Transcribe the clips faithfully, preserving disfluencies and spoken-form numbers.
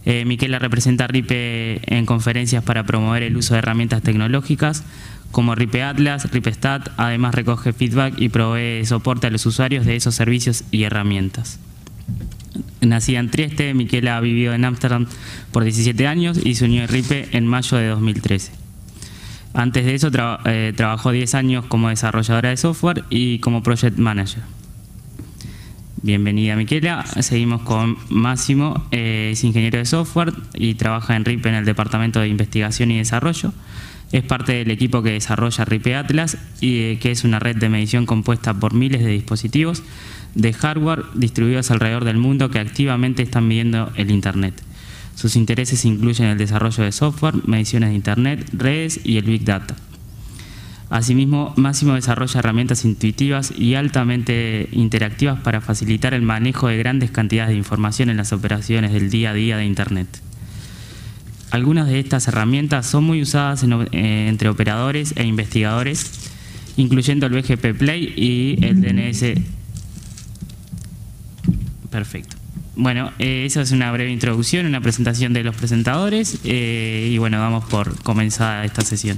Eh, Miquela representa a RIPE en conferencias para promover el uso de herramientas tecnológicas como RIPE Atlas, RIPE Stat. Además recoge feedback y provee soporte a los usuarios de esos servicios y herramientas. Nacida en Trieste, Miquela ha vivido en Ámsterdam por diecisiete años y se unió a RIPE en mayo de dos mil trece. Antes de eso tra eh, trabajó diez años como desarrolladora de software y como project manager. Bienvenida, Miquela. Seguimos con Máximo, eh, es ingeniero de software y trabaja en RIPE en el Departamento de Investigación y Desarrollo. Es parte del equipo que desarrolla RIPE Atlas, y, eh, que es una red de medición compuesta por miles de dispositivos de hardware distribuidos alrededor del mundo que activamente están midiendo el Internet. Sus intereses incluyen el desarrollo de software, mediciones de Internet, redes y el Big Data. Asimismo, Máximo desarrolla herramientas intuitivas y altamente interactivas para facilitar el manejo de grandes cantidades de información en las operaciones del día a día de Internet. Algunas de estas herramientas son muy usadas en, eh, entre operadores e investigadores, incluyendo el B G P Play y el D N S. Perfecto. Bueno, eh, esa es una breve introducción, una presentación de los presentadores, eh, y bueno, damos por comenzada esta sesión.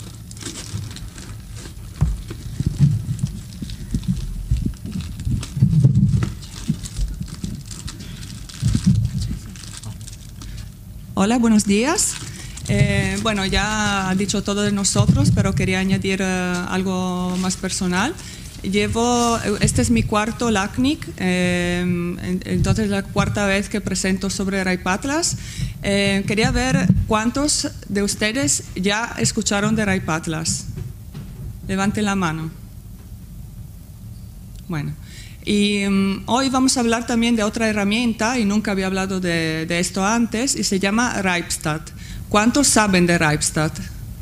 Hola, buenos días. Eh, bueno, ya ha dicho todo de nosotros, pero quería añadir uh, algo más personal. Llevo, este es mi cuarto LACNIC, eh, entonces la cuarta vez que presento sobre RIPE Atlas. Eh, quería ver cuántos de ustedes ya escucharon de RIPE Atlas. Levanten la mano. Bueno. Y um, hoy vamos a hablar también de otra herramienta, y nunca había hablado de, de esto antes, y se llama RIPEStat. ¿Cuántos saben de RIPEStat?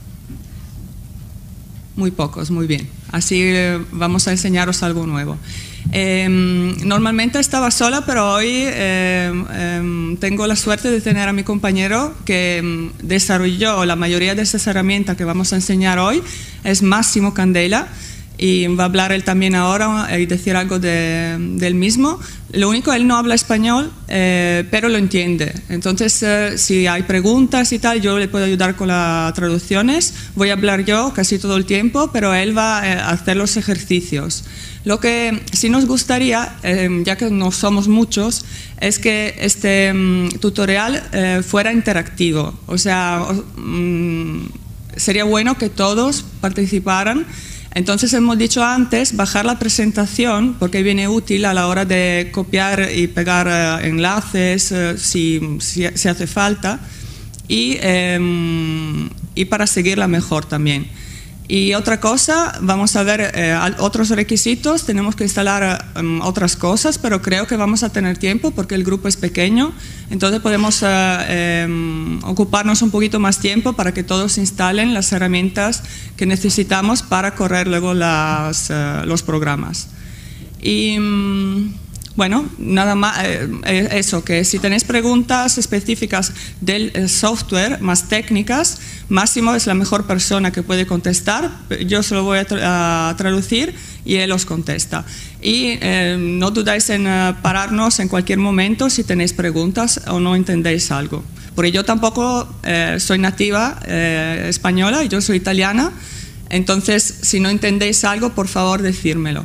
Muy pocos, muy bien. Así eh, vamos a enseñaros algo nuevo. Eh, normalmente estaba sola, pero hoy eh, eh, tengo la suerte de tener a mi compañero que eh, desarrolló la mayoría de esas herramientas que vamos a enseñar hoy. Es Máximo Candela. Y va a hablar él también ahora y decir algo de, del mismo. Lo único, él no habla español, eh, pero lo entiende. Entonces, eh, si hay preguntas y tal, yo le puedo ayudar con las traducciones. Voy a hablar yo casi todo el tiempo, pero él va a hacer los ejercicios. Lo que sí nos gustaría, eh, ya que no somos muchos, es que este um, tutorial eh, fuera interactivo. O sea, um, sería bueno que todos participaran. Entonces hemos dicho antes bajar la presentación, porque viene útil a la hora de copiar y pegar uh, enlaces uh, si, si, si hace falta, y, um, y para seguirla mejor también. Y otra cosa, vamos a ver eh, otros requisitos, tenemos que instalar um, otras cosas, pero creo que vamos a tener tiempo porque el grupo es pequeño, entonces podemos uh, eh, ocuparnos un poquito más tiempo para que todos instalen las herramientas que necesitamos para correr luego las, uh, los programas. Y um, bueno, nada más, eh, eso, que si tenéis preguntas específicas del eh, software, más técnicas, Máximo es la mejor persona que puede contestar. Yo se lo voy a, tra a traducir y él os contesta. Y eh, no dudáis en uh, pararnos en cualquier momento si tenéis preguntas o no entendéis algo. Porque yo tampoco eh, soy nativa eh, española, yo soy italiana, entonces si no entendéis algo, por favor, decírmelo.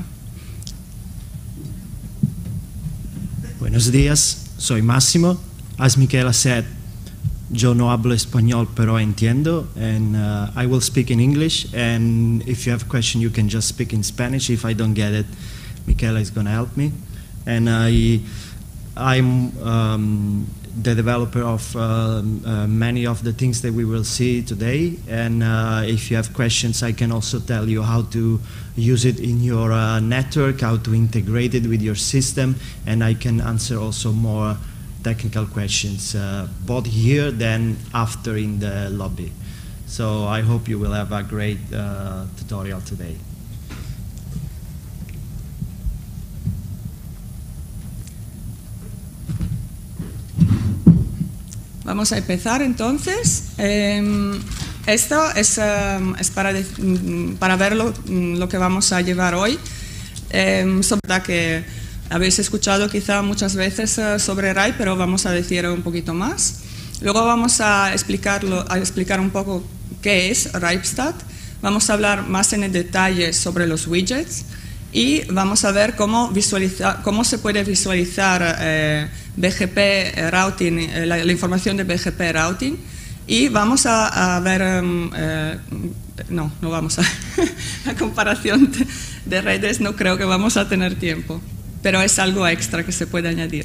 Buenos días, soy Máximo. As Miquela said, yo no hablo español, pero entiendo, and uh, I will speak in English, and if you have a question, you can just speak in Spanish. If I don't get it, Miquela is going to help me. And I, I'm um, the developer of uh, uh, many of the things that we will see today, and uh, if you have questions, I can also tell you how to use it in your uh, network, how to integrate it with your system, and I can answer also more technical questions, uh, both here than after in the lobby. So I hope you will have a great uh, tutorial today. Vamos a empezar entonces. Eh, esto es, um, es para, de, para ver lo, lo que vamos a llevar hoy. Eh, sobre que habéis escuchado quizá muchas veces uh, sobre R A I, pero vamos a decir un poquito más. Luego vamos a, explicarlo, a explicar un poco qué es RipeStat. Vamos a hablar más en detalle sobre los widgets y vamos a ver cómo, visualizar, cómo se puede visualizar eh, B G P Routing, eh, la, la información de B G P Routing. Y vamos a, a ver, um, eh, no, no vamos a, la comparación de, de redes no creo que vamos a tener tiempo, pero es algo extra que se puede añadir.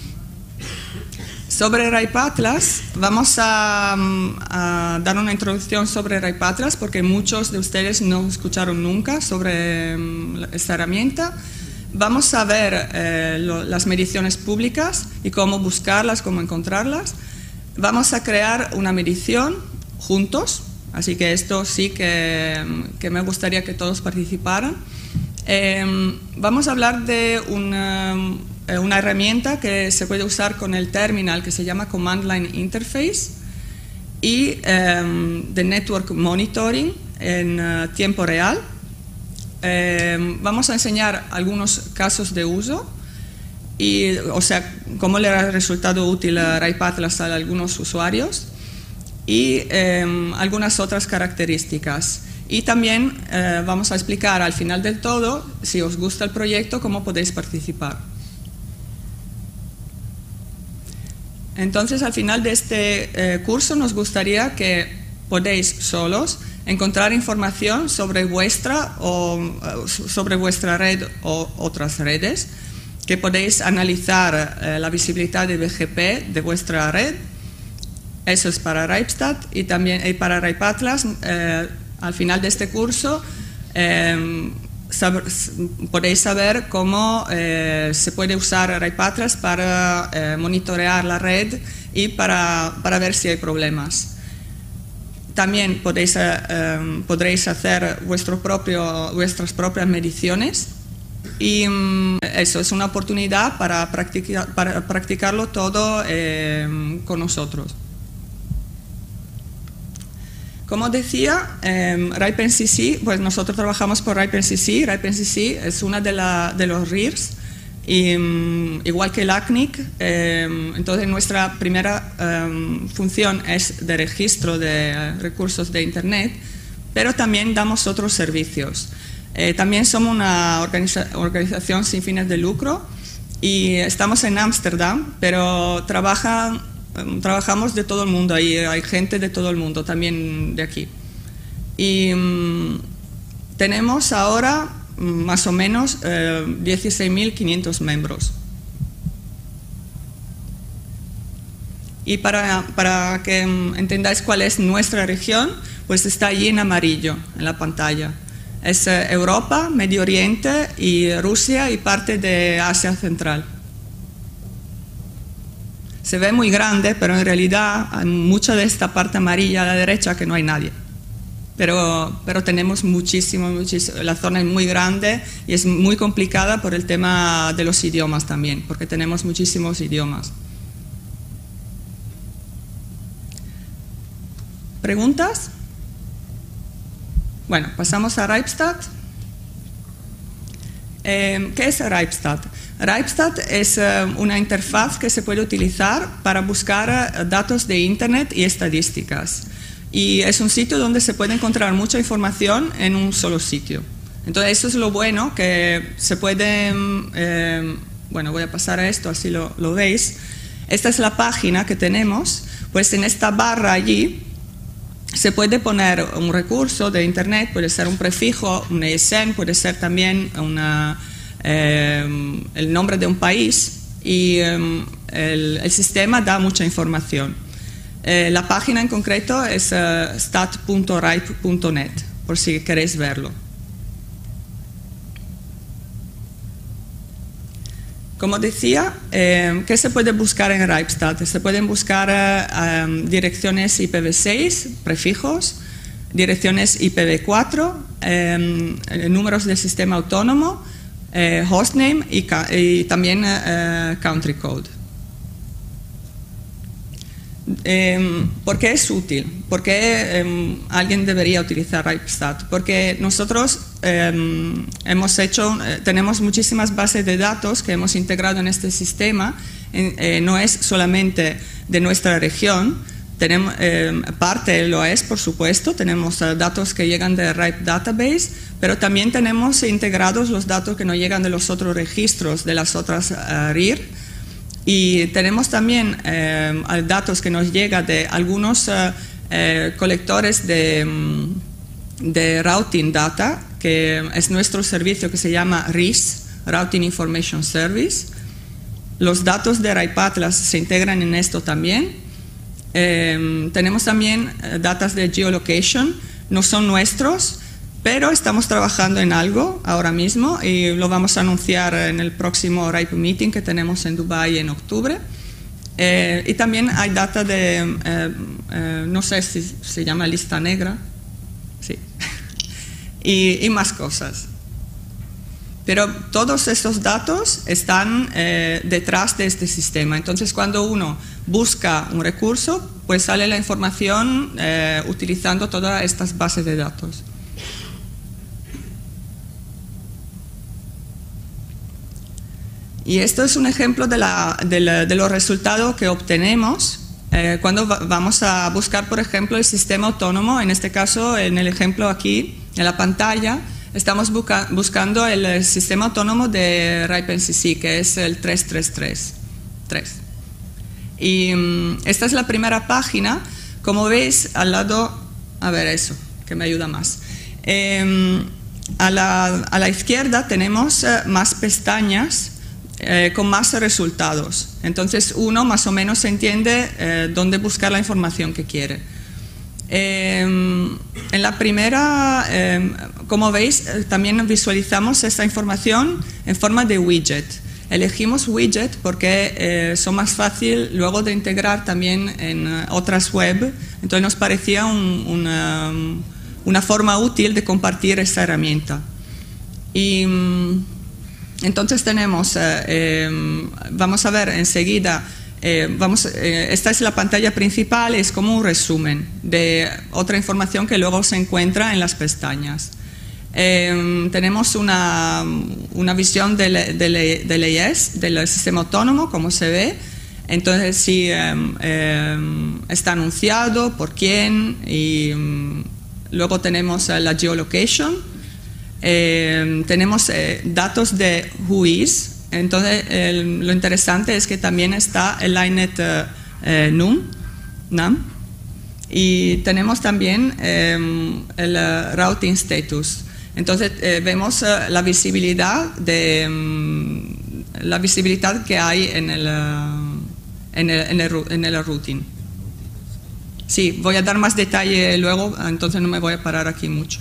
Sobre RipeAtlas, vamos a, a dar una introducción sobre RipeAtlas porque muchos de ustedes no escucharon nunca sobre um, esta herramienta. Vamos a ver eh, lo, las mediciones públicas y cómo buscarlas, cómo encontrarlas. Vamos a crear una medición juntos, así que esto sí que, que me gustaría que todos participaran. Eh, vamos a hablar de una, una herramienta que se puede usar con el terminal que se llama Command Line Interface y eh, de Network Monitoring en uh, tiempo real. Eh, vamos a enseñar algunos casos de uso. Y, o sea, cómo le ha resultado útil a RipeAtlas a algunos usuarios y eh, algunas otras características. Y también eh, vamos a explicar al final del todo, si os gusta el proyecto, cómo podéis participar. Entonces, al final de este eh, curso nos gustaría que podéis solos encontrar información sobre vuestra, o, sobre vuestra red o otras redes, que podéis analizar eh, la visibilidad de B G P de vuestra red. Eso es para RipeStat y también eh, para RipeAtlas. Eh, al final de este curso eh, saber, podéis saber cómo eh, se puede usar RipeAtlas para eh, monitorear la red y para, para ver si hay problemas. También podéis, eh, eh, podréis hacer vuestro propio, vuestras propias mediciones. Y um, eso es una oportunidad para, practicar, para practicarlo todo eh, con nosotros. Como decía, eh, RipeNCC, pues nosotros trabajamos por RipeNCC. RipeNCC es una de, la, de los R I R S, y, um, igual que el A C N I C. Eh, entonces nuestra primera um, función es de registro de recursos de Internet, pero también damos otros servicios. Eh, también somos una organiza organización sin fines de lucro y estamos en Ámsterdam, pero trabajan, trabajamos de todo el mundo, hay, hay gente de todo el mundo, también de aquí. Y um, tenemos ahora más o menos eh, dieciséis mil quinientos miembros. Y para, para que entendáis cuál es nuestra región, pues está allí en amarillo, en la pantalla. Es Europa, Medio Oriente y Rusia y parte de Asia Central. Se ve muy grande, pero en realidad hay mucha de esta parte amarilla a la derecha que no hay nadie. Pero, pero tenemos muchísimo, muchísimo, la zona es muy grande y es muy complicada por el tema de los idiomas también, porque tenemos muchísimos idiomas. ¿Preguntas? Bueno, pasamos a RipeStat. Eh, ¿Qué es RipeStat? RipeStat es eh, una interfaz que se puede utilizar para buscar eh, datos de Internet y estadísticas. Y es un sitio donde se puede encontrar mucha información en un solo sitio. Entonces eso es lo bueno, que se puede... Eh, bueno, voy a pasar a esto, así lo, lo veis. Esta es la página que tenemos. Pues en esta barra allí se puede poner un recurso de Internet, puede ser un prefijo, un E S N, puede ser también una, eh, el nombre de un país y eh, el, el sistema da mucha información. Eh, la página en concreto es uh, stat punto ripe punto net, por si queréis verlo. Como decía, eh, ¿qué se puede buscar en RipeStat? Se pueden buscar eh, um, direcciones I P v seis, prefijos, direcciones I P v cuatro, eh, números del sistema autónomo, eh, hostname y, y también eh, country code. Eh, ¿Por qué es útil? ¿Por qué eh, alguien debería utilizar RipeStat? Porque nosotros eh, hemos hecho, eh, tenemos muchísimas bases de datos que hemos integrado en este sistema. En, eh, no es solamente de nuestra región, tenemos, eh, parte lo es, por supuesto, tenemos eh, datos que llegan de Ripe Database, pero también tenemos integrados los datos que no llegan de los otros registros, de las otras uh, R I R. Y tenemos también eh, datos que nos llegan de algunos eh, eh, colectores de, de Routing Data, que es nuestro servicio que se llama R I S, Routing Information Service. Los datos de Ripe Atlas se integran en esto también. Eh, tenemos también eh, datos de geolocation, no son nuestros, pero estamos trabajando en algo ahora mismo y lo vamos a anunciar en el próximo Ripe Meeting que tenemos en Dubái en octubre. Eh, y también hay data de, eh, eh, no sé si se llama lista negra, sí, y, y más cosas. Pero todos estos datos están eh, detrás de este sistema. Entonces, cuando uno busca un recurso, pues sale la información eh, utilizando todas estas bases de datos. Y esto es un ejemplo de, la, de, la, de los resultados que obtenemos eh, cuando va, vamos a buscar, por ejemplo, el sistema autónomo. En este caso, en el ejemplo aquí, en la pantalla, estamos busca, buscando el sistema autónomo de RipeNCC, que es el tres tres tres. Y um, esta es la primera página. Como veis, al lado, a ver eso, que me ayuda más. Eh, a, la, a la izquierda tenemos eh, más pestañas Eh, con más resultados. Entonces uno más o menos entiende eh, dónde buscar la información que quiere. Eh, en la primera, eh, como veis, eh, también visualizamos esta información en forma de widget. Elegimos widget porque eh, son más fácil luego de integrar también en uh, otras web. Entonces nos parecía un, una, una forma útil de compartir esta herramienta. Y entonces tenemos, eh, eh, vamos a ver enseguida, eh, vamos, eh, esta es la pantalla principal, es como un resumen de otra información que luego se encuentra en las pestañas. Eh, tenemos una, una visión del, del, del E S, del sistema autónomo, como se ve. Entonces si eh, eh, está anunciado, por quién, y um, luego tenemos uh, la geolocation. Eh, tenemos eh, datos de who is, entonces eh, lo interesante es que también está el linet eh, eh, num, num, y tenemos también eh, el uh, routing status. Entonces eh, vemos uh, la visibilidad de um, la visibilidad que hay en el, uh, en el, en el, en el routing. Sí, voy a dar más detalle luego, entonces no me voy a parar aquí mucho.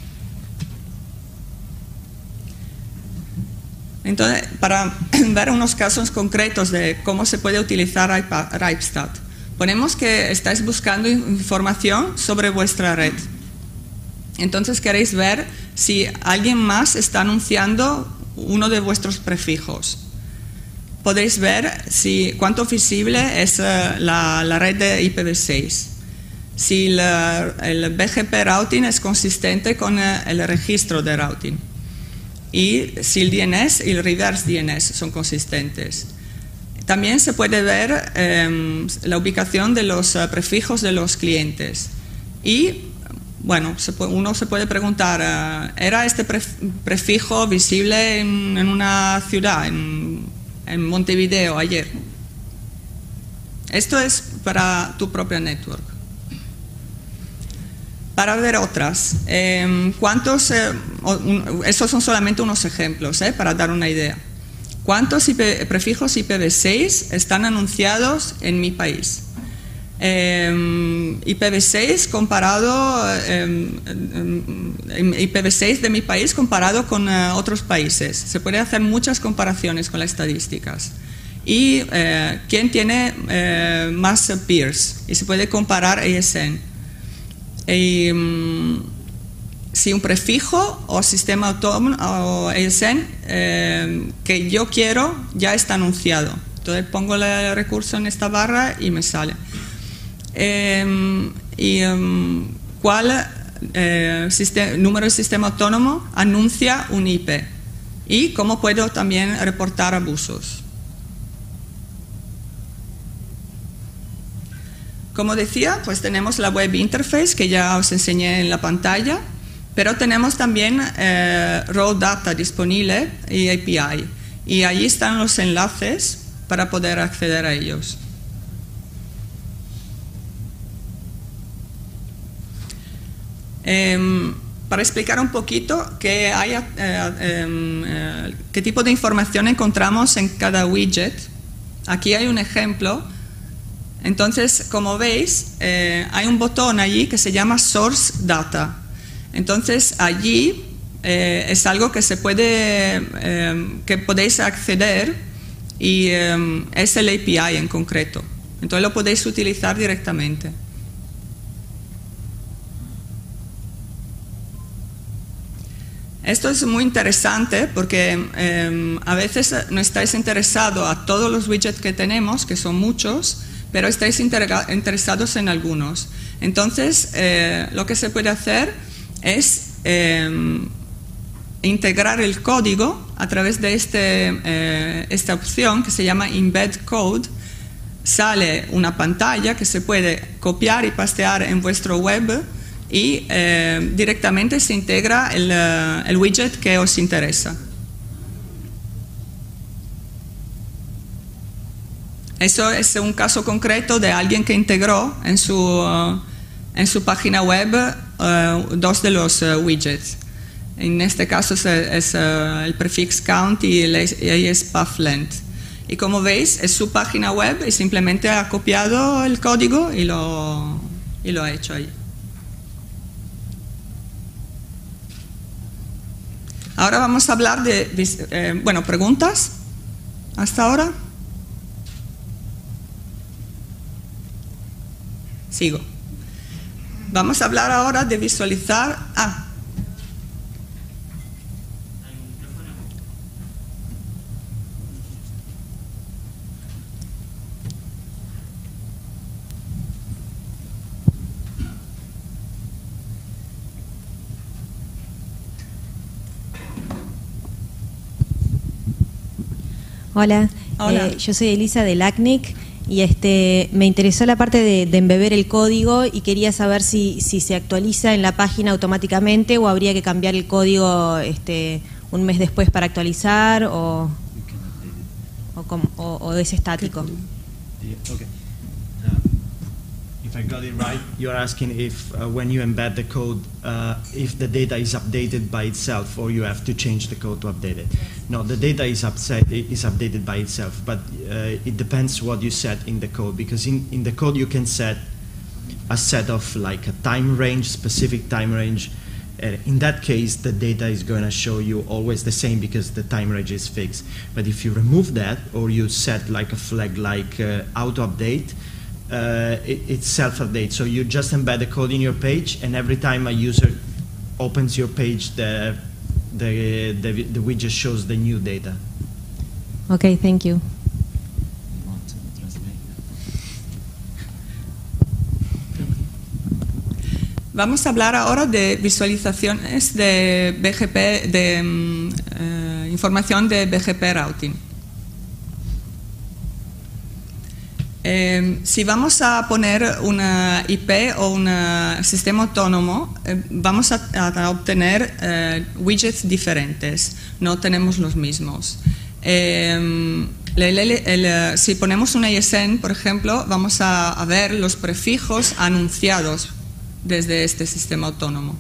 Entonces, para ver unos casos concretos de cómo se puede utilizar RipeStat, ponemos que estáis buscando información sobre vuestra red. Entonces queréis ver si alguien más está anunciando uno de vuestros prefijos. Podéis ver si, cuánto visible es uh, la, la red de I P v seis. Si la, el B G P routing es consistente con uh, el registro de routing. Y si el D N S y el reverse D N S son consistentes. También se puede ver eh, la ubicación de los uh, prefijos de los clientes. Y, bueno, se puede, uno se puede preguntar, uh, ¿era este prefijo visible en, en una ciudad, en, en Montevideo ayer? Esto es para tu propia network. Para ver otras, eh, ¿cuántos, eh, un, estos son solamente unos ejemplos, eh, para dar una idea. ¿Cuántos I P, prefijos I P v seis están anunciados en mi país? Eh, I P v seis comparado, eh, I P v seis de mi país comparado con uh, otros países. Se puede hacer muchas comparaciones con las estadísticas. Y eh, quién tiene eh, más peers, y se puede comparar A S N. Y, um, si un prefijo o sistema autónomo o A S N eh, que yo quiero ya está anunciado, entonces pongo el recurso en esta barra y me sale. eh, y um, cuál eh, sistema, número de sistema autónomo anuncia un I P y cómo puedo también reportar abusos. Como decía, pues tenemos la web interface que ya os enseñé en la pantalla, pero tenemos también eh, raw data disponible y A P I, y allí están los enlaces para poder acceder a ellos. Eh, para explicar un poquito qué, hay, eh, eh, qué tipo de información encontramos en cada widget, aquí hay un ejemplo. Entonces, como veis, eh, hay un botón allí que se llama Source Data. Entonces, allí eh, es algo que se puede, eh, que podéis acceder y eh, es el A P I en concreto. Entonces, lo podéis utilizar directamente. Esto es muy interesante porque eh, a veces no estáis interesados a todos los widgets que tenemos, que son muchos, pero estáis interesados en algunos. Entonces, eh, lo que se puede hacer es eh, integrar el código a través de este, eh, esta opción que se llama Embed Code. Sale una pantalla que se puede copiar y pastear en vuestro web y eh, directamente se integra el, uh, el widget que os interesa. Eso es un caso concreto de alguien que integró en su, uh, en su página web uh, dos de los uh, widgets. En este caso es, es uh, el prefix count y el y es path length. Y como veis, es su página web y simplemente ha copiado el código y lo, y lo ha hecho ahí. Ahora vamos a hablar de, de eh, bueno, preguntas hasta ahora. Sigo. Vamos a hablar ahora de visualizar. Ah. Hola, Hola. Eh, yo soy Elisa del A C N I C y este, me interesó la parte de, de embeber el código y quería saber si, si se actualiza en la página automáticamente o habría que cambiar el código este, un mes después para actualizar o, o, com- o, o es estático. Okay. Uh, if I got it right, you're asking if uh, when you embed the code, uh, if the data is updated by itself or you have to change the code to update it. No, the data is, upset, is updated by itself, but uh, it depends what you set in the code, because in, in the code you can set a set of like a time range, specific time range. Uh, in that case, the data is going to show you always the same because the time range is fixed. But if you remove that or you set like a flag like uh, auto-update, uh, it, it's self-update. So you just embed the code in your page, and every time a user opens your page, the The, the, the widget shows the new data. Okay, thank you. Vamos a hablar ahora de visualizaciones de B G P, de um, uh, información de B G P Routing. Eh, si vamos a poner una I P o un sistema autónomo, eh, vamos a, a obtener eh, widgets diferentes, no tenemos los mismos. Eh, el, el, el, si ponemos una I S N, por ejemplo, vamos a, a ver los prefijos anunciados desde este sistema autónomo.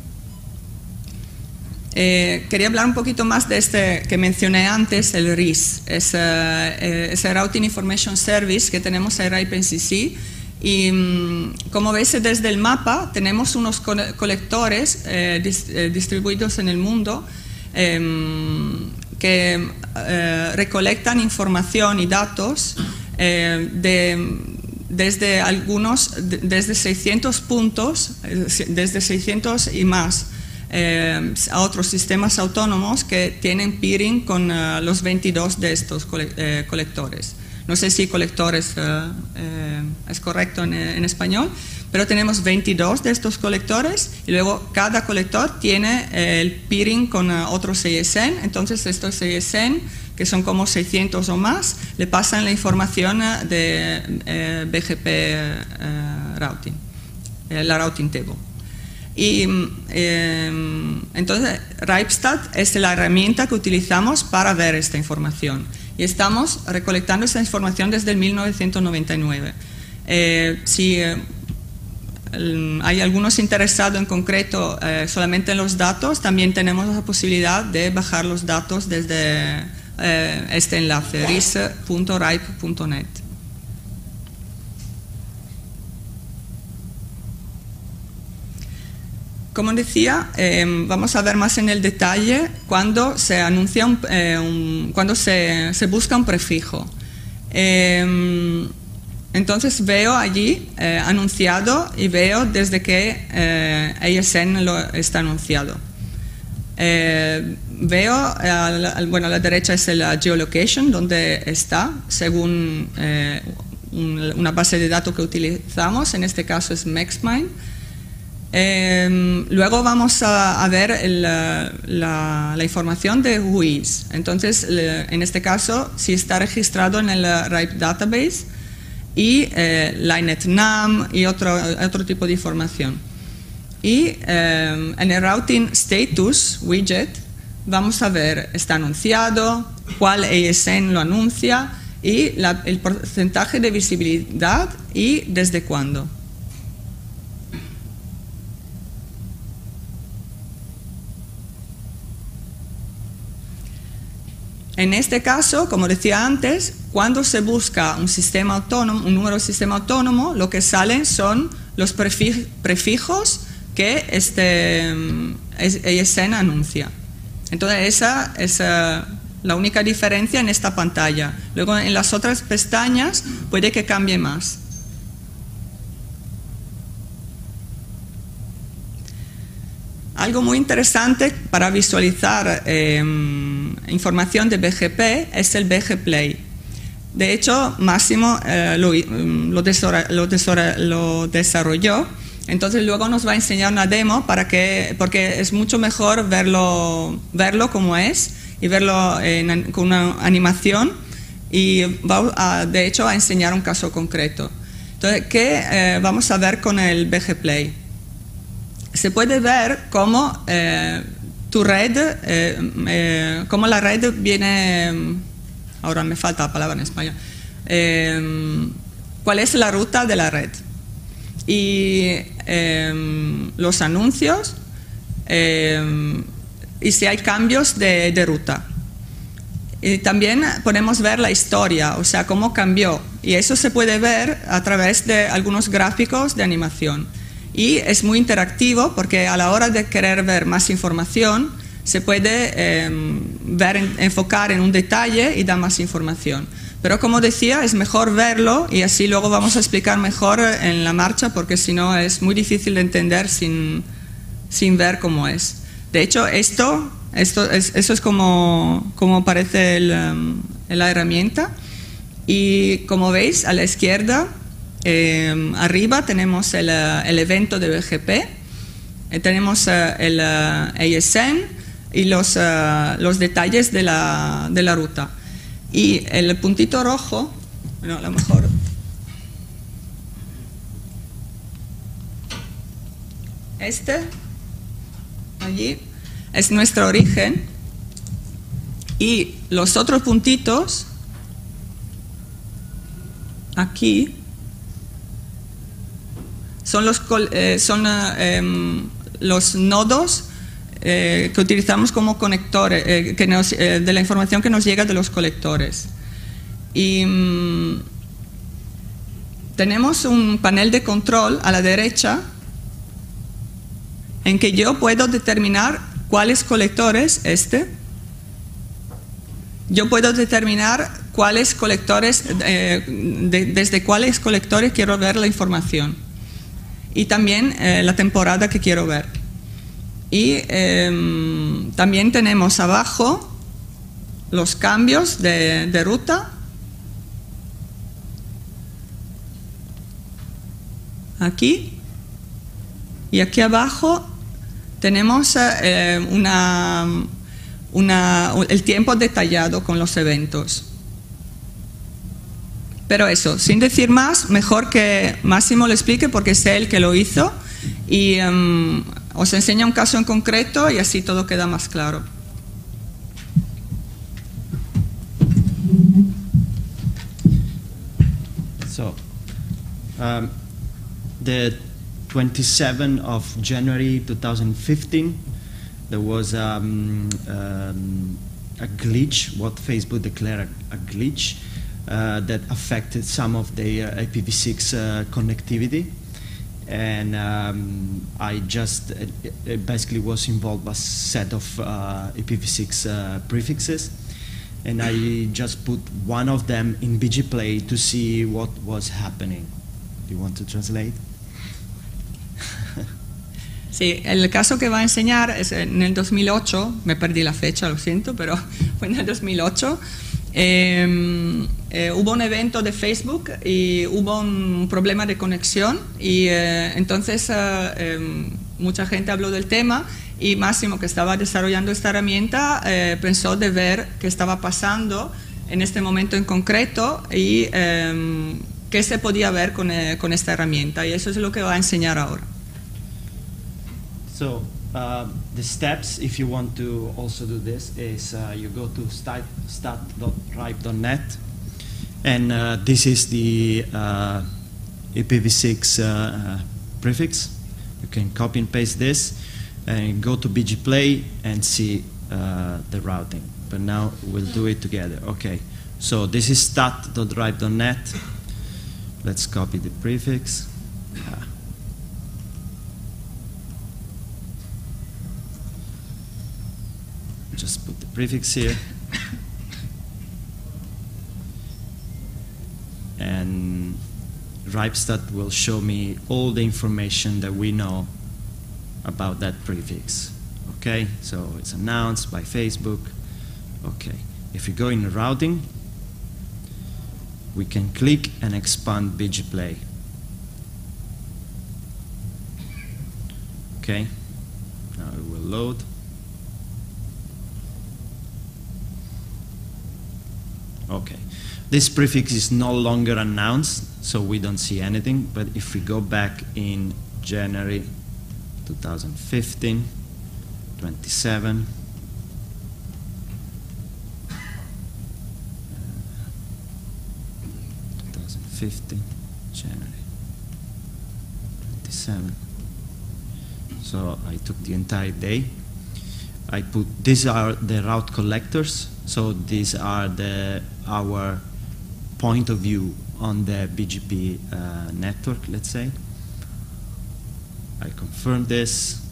Eh, quería hablar un poquito más de este que mencioné antes, el R I S, es, uh, ese Routing Information Service que tenemos en RIPE N C C, y um, como veis desde el mapa tenemos unos co colectores eh, dis eh, distribuidos en el mundo eh, que eh, recolectan información y datos eh, de, desde algunos, de, desde seiscientos puntos, desde seiscientos y más, Eh, a otros sistemas autónomos que tienen peering con uh, los veintidós de estos cole eh, colectores. No sé si colectores eh, eh, es correcto en, en español, pero tenemos veintidós de estos colectores y luego cada colector tiene eh, el peering con uh, otros I S N. Entonces estos I S N, que son como seiscientos o más, le pasan la información de eh, B G P eh, routing, eh, la routing table. Y eh, entonces Ripestat es la herramienta que utilizamos para ver esta información. Y estamos recolectando esta información desde el mil novecientos noventa y nueve. Eh, si eh, hay algunos interesados en concreto eh, solamente en los datos, también tenemos la posibilidad de bajar los datos desde eh, este enlace, ris punto ripe punto net. Como decía, eh, vamos a ver más en el detalle cuando se anuncia un, eh, un, cuando se, se busca un prefijo. Eh, entonces veo allí eh, anunciado y veo desde qué eh, I S N lo está anunciado. Eh, veo, a bueno, a la derecha es la geolocation, donde está, según eh, un, una base de datos que utilizamos, en este caso es MaxMine. Eh, luego vamos a, a ver el, la, la información de who is. Entonces, le, en este caso, si está registrado en el Ripe Database y eh, LineNetNum y otro, otro tipo de información. Y eh, en el Routing Status widget vamos a ver, está anunciado, cuál I S N lo anuncia y la, el porcentaje de visibilidad y desde cuándo. En este caso, como decía antes, cuando se busca un sistema autónomo, un número de sistema autónomo, lo que salen son los prefijos que este I S N anuncia. Entonces esa es uh, la única diferencia en esta pantalla. Luego en las otras pestañas puede que cambie más. Algo muy interesante para visualizar eh, información de B G P es el B G Play. De hecho, Máximo eh, lo, lo, desora, lo, desora, lo desarrolló, entonces luego nos va a enseñar una demo para que, porque es mucho mejor verlo, verlo como es y verlo en, con una animación, y va a, de hecho a enseñar un caso concreto. Entonces, ¿qué eh, vamos a ver con el B G Play? Se puede ver cómo eh, tu red, eh, eh, cómo la red viene, ahora me falta la palabra en español, eh, cuál es la ruta de la red y eh, los anuncios eh, y si hay cambios de, de ruta. Y también podemos ver la historia, o sea, cómo cambió, y eso se puede ver a través de algunos gráficos de animación. Y es muy interactivo porque a la hora de querer ver más información se puede eh, ver, enfocar en un detalle y dar más información. Pero como decía, es mejor verlo y así luego vamos a explicar mejor en la marcha, porque si no es muy difícil de entender sin, sin ver cómo es. De hecho, esto, esto es, eso es como, como aparece el, um, la herramienta. Y como veis, a la izquierda, Eh, arriba tenemos el, el evento de B G P, eh, tenemos uh, el uh, I S N y los, uh, los detalles de la, de la ruta. Y el puntito rojo, bueno, a lo mejor... Este, allí, es nuestro origen, y los otros puntitos, aquí, son los, eh, son, eh, los nodos eh, que utilizamos como conectores, eh, que nos, eh, de la información que nos llega de los colectores. Y mm, tenemos un panel de control a la derecha en que yo puedo determinar cuáles colectores, este, yo puedo determinar cuáles colectores, eh, de, desde cuáles colectores quiero ver la información. Y también eh, la temporada que quiero ver. Y eh, también tenemos abajo los cambios de, de ruta aquí, y aquí abajo tenemos eh, una, una, el tiempo detallado con los eventos. Pero eso, sin decir más, mejor que Máximo lo explique porque es él que lo hizo y um, os enseña un caso en concreto y así todo queda más claro. So, um, the twenty-seventh of January two thousand fifteen, there was um, um, a glitch, what Facebook declared a, a glitch, uh, that affected some of their I P v six uh, connectivity. And um, I just it, it basically was involved a set of uh, I P v six uh, prefixes. And I just put one of them in B G Play to see what was happening. Do you want to translate? Sí, el caso que va a enseñar es en el dos mil ocho, me perdí la fecha, lo siento, pero fue en el dos mil ocho. Eh, eh, hubo un evento de Facebook y hubo un problema de conexión y eh, entonces eh, eh, mucha gente habló del tema. Y Máximo, que estaba desarrollando esta herramienta, eh, pensó de ver qué estaba pasando en este momento en concreto y eh, qué se podía ver con, eh, con esta herramienta. Y eso es lo que va a enseñar ahora. So, uh, the steps, if you want to also do this, is uh, you go to stat dot ripe dot net, and uh, this is the uh, I P v six uh, prefix. You can copy and paste this. And go to B G Play and see uh, the routing. But now we'll do it together. Okay, so this is stat dot ripe dot net. Let's copy the prefix. Ah. Just put the prefix here. And RipeStat will show me all the information that we know about that prefix. Okay, so it's announced by Facebook. Okay, if you go in the routing, we can click and expand B G Play. Okay, now it will load. Okay, this prefix is no longer announced, so we don't see anything, but if we go back in January two thousand fifteen, twenty-seven, twenty fifteen, January twenty-seven. So I took the entire day. I put, these are the route collectors. So these are the our point of view on the B G P uh, network, let's say. I confirm this,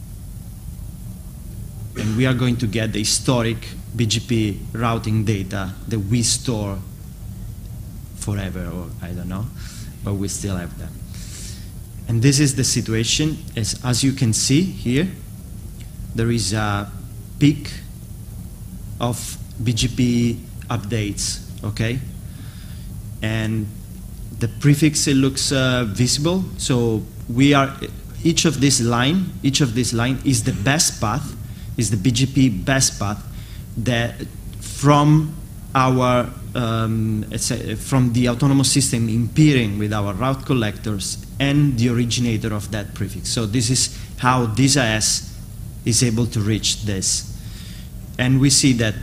and we are going to get the historic B G P routing data that we store forever, or I don't know, but we still have them. And this is the situation. As, as you can see here, there is a peak of B G P updates, okay? And the prefix, it looks uh, visible, so we are, each of this line, each of this line is the best path, is the B G P best path that from our, um, say, from the autonomous system impairing with our route collectors and the originator of that prefix. So this is how this I S is able to reach this. And we see that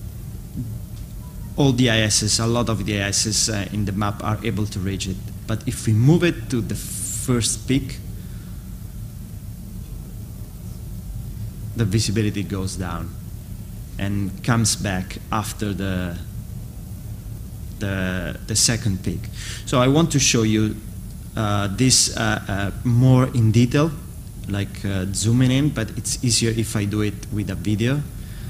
all the I Ss, a lot of the I Ss uh, in the map are able to reach it. But if we move it to the first peak, the visibility goes down and comes back after the, the, the second peak. So I want to show you uh, this uh, uh, more in detail, like uh, zooming in, but it's easier if I do it with a video.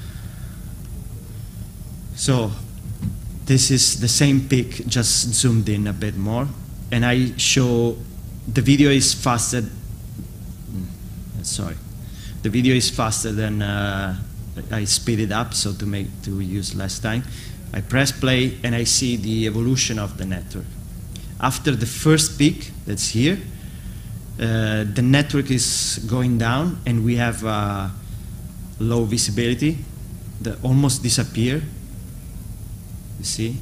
So this is the same peak, just zoomed in a bit more, and I show the video is faster. Sorry, the video is faster than uh, I speed it up, so to make to use less time. I press play and I see the evolution of the network. After the first peak, that's here, uh, the network is going down and we have uh, low visibility that almost disappear. You see?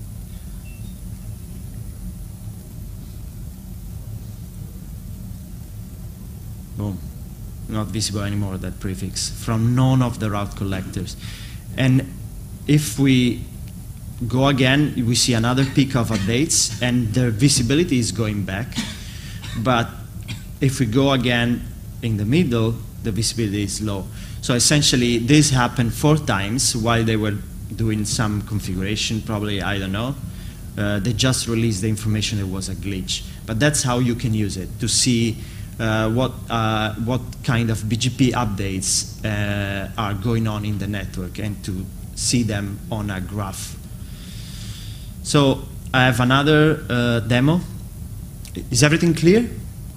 Boom. Not visible anymore, that prefix, from none of the route collectors. And if we go again, we see another peak of updates, and the visibility is going back. But if we go again in the middle, the visibility is low. So essentially, this happened four times while they were doing some configuration, probably, I don't know. Uh, they just released the information there was a glitch. But that's how you can use it, to see uh, what, uh, what kind of B G P updates uh, are going on in the network and to see them on a graph. So I have another uh, demo. Is everything clear?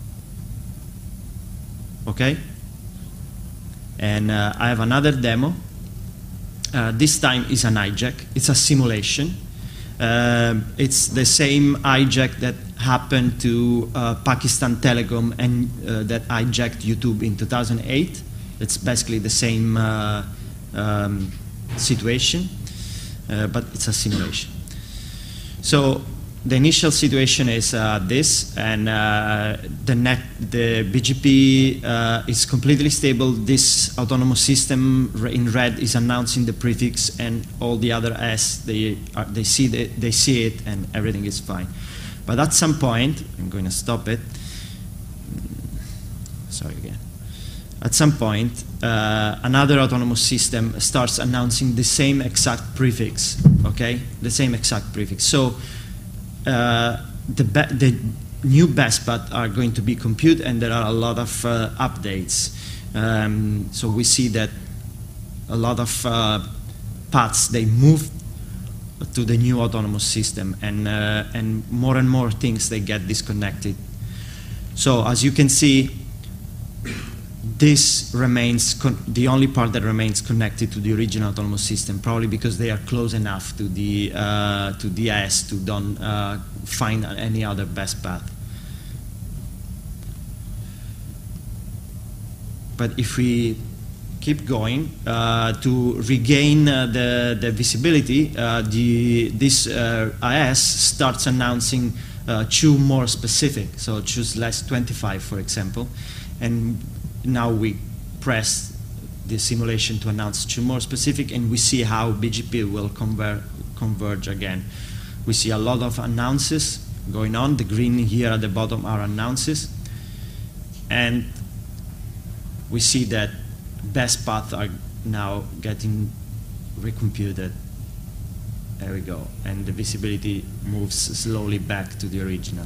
Okay. And uh, I have another demo. Uh, this time is an hijack. It's a simulation. Uh, it's the same hijack that happened to uh, Pakistan Telecom and uh, that hijacked YouTube in two thousand eight. It's basically the same uh, um, situation, uh, but it's a simulation. So the initial situation is uh, this, and uh, the net, the B G P uh, is completely stable. This autonomous system in red is announcing the prefix, and all the other S they are, they see the, they see it, and everything is fine. But at some point, I'm going to stop it. Sorry again. At some point, uh, another autonomous system starts announcing the same exact prefix. Okay, the same exact prefix. So. Uh, the, the new best paths are going to be computed, and there are a lot of uh, updates. Um, so we see that a lot of uh, paths, they move to the new autonomous system, and, uh, and more and more things, they get disconnected. So as you can see, this remains con the only part that remains connected to the original autonomous system, probably because they are close enough to the uh, to the S to don't uh, find any other best path. But if we keep going uh, to regain uh, the the visibility, uh, the this uh, I S starts announcing uh, two more specific. So choose less twenty-five, for example, and now we press the simulation to announce two more specific, and we see how B G P will conver converge again. We see a lot of announces going on. The green here at the bottom are announces, and we see that best paths are now getting recomputed. There we go, and the visibility moves slowly back to the original.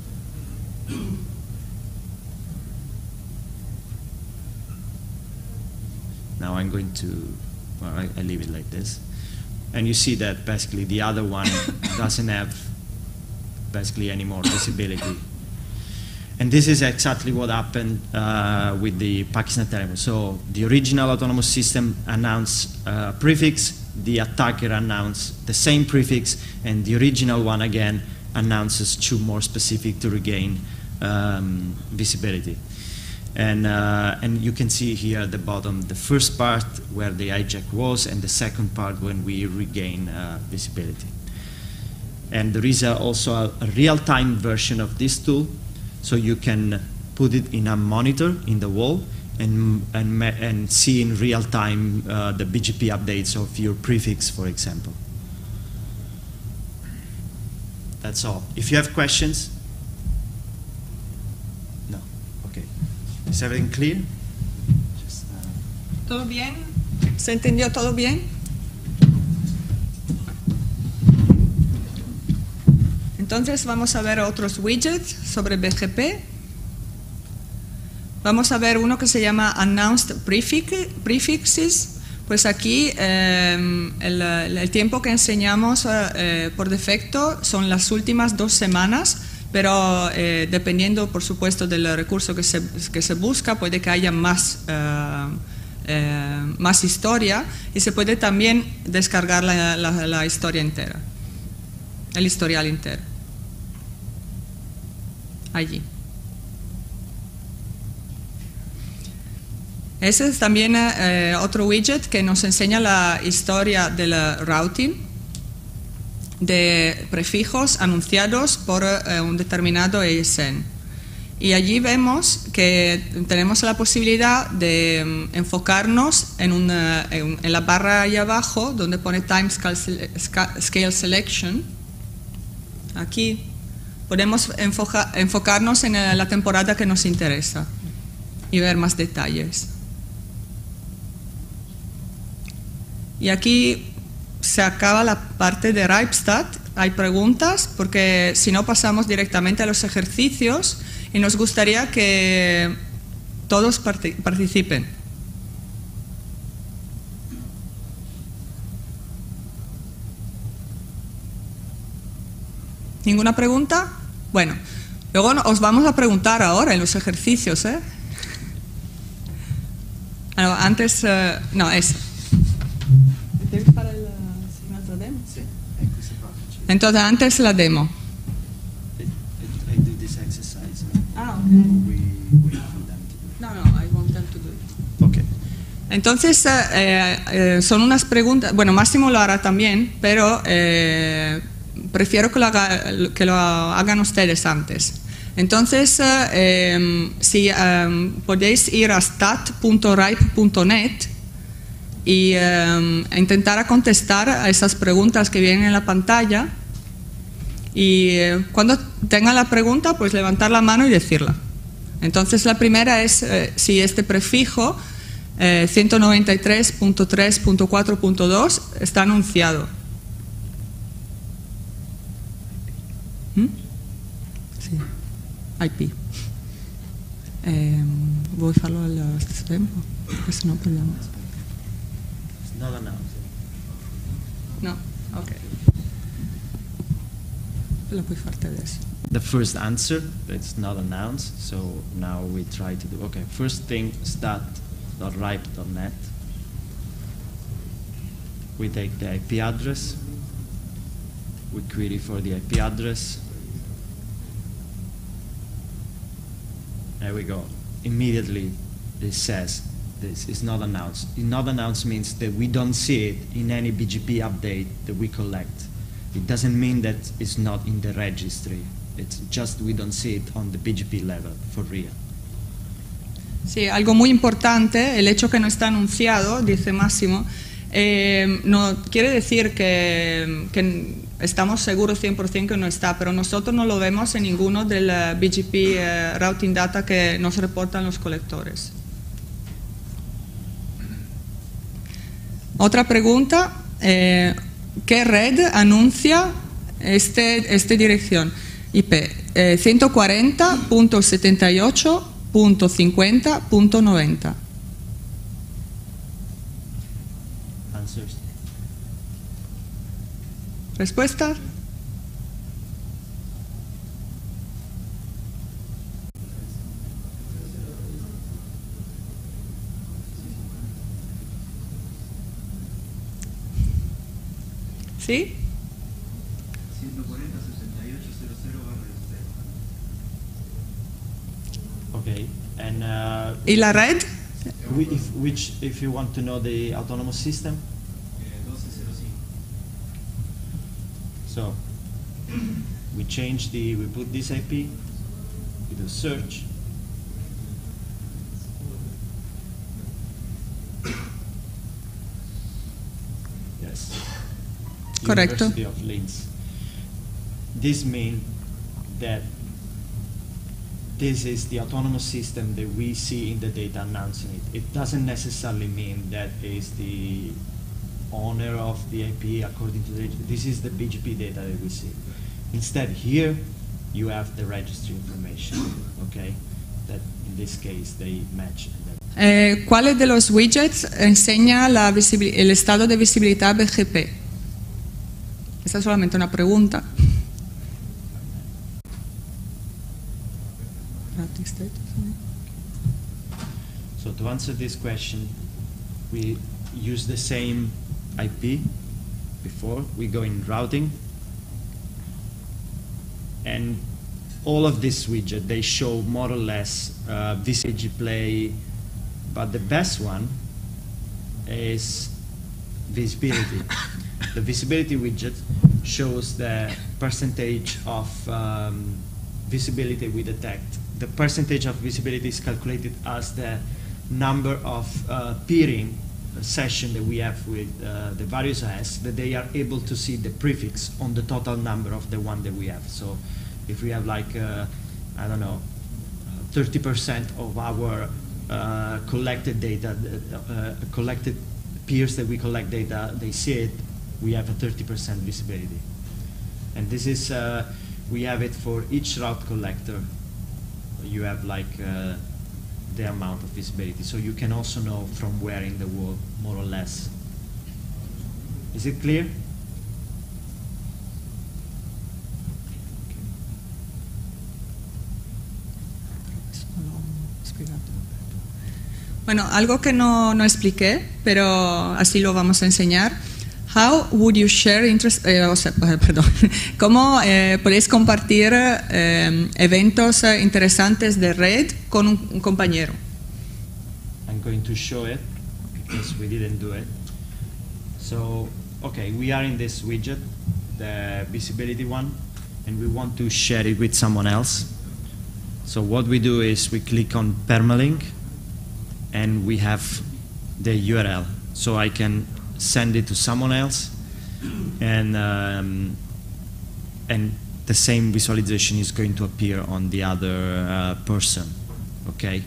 Now I'm going to, well, I, I leave it like this. And you see that basically the other one doesn't have basically any more visibility. And this is exactly what happened uh, with the Pakistan Telecom. So the original autonomous system announced a prefix, the attacker announced the same prefix, and the original one again announces two more specific to regain um, visibility. And, uh, and you can see here at the bottom the first part where the hijack was, and the second part when we regain uh, visibility. And there is a, also a, a real-time version of this tool, so you can put it in a monitor in the wall and, and, and see in real time uh, the B G P updates of your prefix, for example. That's all. If you have questions? No. Okay. Is everything clear? Just, uh... ¿Todo bien? ¿Se entendió todo bien? Entonces vamos a ver otros widgets sobre B G P. Vamos a ver uno que se llama Announced Prefixes. Pues aquí eh, el, el tiempo que enseñamos eh, por defecto son las últimas dos semanas, pero eh, dependiendo, por supuesto, del recurso que se, que se busca, puede que haya más, eh, eh, más historia, y se puede también descargar la, la, la historia entera, el historial entero. Allí. Ese es también eh, otro widget que nos enseña la historia del routing de prefijos anunciados por eh, un determinado A S N. Y allí vemos que tenemos la posibilidad de um, enfocarnos en, una, en, en la barra ahí abajo donde pone Time Scale, scale Selection. Aquí podemos enfoca, enfocarnos en la temporada que nos interesa y ver más detalles. Y aquí se acaba la parte de RipeStat. Hay preguntas porque si no pasamos directamente a los ejercicios y nos gustaría que todos part- participen. ¿Ninguna pregunta? Bueno, luego os vamos a preguntar ahora en los ejercicios, ¿eh? Ah, no, antes, uh, no, eso. Para el, uh, demo? Sì, Entonces, antes la demo. I do this exercise. Ah, We wait for them to do it. No, no, I want them to do it. Okay. Entonces, eh, eh, son unas preguntas, bueno, Máximo lo hará también, pero eh, prefiero que lo, haga, que lo hagan ustedes antes. Entonces, eh, si eh, podéis ir a stat punto ripe punto net y eh, intentar contestar a esas preguntas que vienen en la pantalla, y eh, cuando tengan la pregunta, pues levantar la mano y decirla. Entonces, la primera es eh, si este prefijo eh, ciento noventa y tres punto tres punto cuatro punto dos está anunciado. ¿Mm? Sí, I P. Eh, vuoi farlo allo stesso tempo? Perché sennò perdiamo. It's not announced. No, ok. Lo puoi fare te adesso. The first answer, it's not announced, so now we try to do, okay, first thing, stat dot ripe dot net. We take the I P address, we query for the I P address. There we go. Immediately it says this is not announced. Not announced means that we don't see it in any B G P update that we collect. It doesn't mean that it's not in the registry. It's just we don't see it on the B G P level, for real. Sí, algo muy importante, el hecho que no está anunciado, dice Máximo, eh, no quiere decir que, que estamos seguros cien por ciento que no está, pero nosotros no lo vemos en ninguno del B G P eh, routing data que nos reportan los colectores. Otra pregunta, eh, ¿qué red anuncia este, esta dirección? I P eh, ciento cuarenta punto setenta y ocho punto cincuenta punto noventa. Answers. ¿Respuesta? ¿Sí? Okay, and uh, ¿Y la red? we, if, which, if you want to know the autonomous system, so we change the, we put this I P, we do search, yes, Correcto. University of Leeds. This means that this is the autonomous system that we see in the data announcing it. It doesn't necessarily mean that is the owner of the I P according to the, this is the B G P data that we see. Instead, here you have the registry information, okay? That in this case they match. Eh, ¿Cuáles de los widgets enseña la visibil- el estado de visibilidad B G P? Esta es solamente una pregunta. So to answer this question, we use the same I P before. We go in routing, and all of this widget, they show more or less uh, V C G Play but the best one is visibility. The visibility widget shows the percentage of um, visibility we detect. The percentage of visibility is calculated as the number of uh, peering session that we have with uh, the various A S, that they are able to see the prefix on the total number of the one that we have. So if we have like, uh, I don't know, thirty percent of our uh, collected data, uh, collected peers that we collect data, they see it, we have a thirty percent visibility. And this is, uh, we have it for each route collector. You have like uh, the amount of visibility. So you can also know from where in the world, more or less. Is it clear? Bueno, algo que no, no expliqué, pero así lo vamos a enseñar. How would you share interest, eh, o sea, perdón, ¿cómo eh, podéis compartir eh, eventos eh, interesantes de red con un, un compañero? I'm going to show it because we didn't do it. So, okay, we are in this widget, the visibility one, and we want to share it with someone else. So what we do is we click on permalink, and we have the U R L. So I can send it to someone else, and um, and the same visualization is going to appear on the other uh, person. Okay.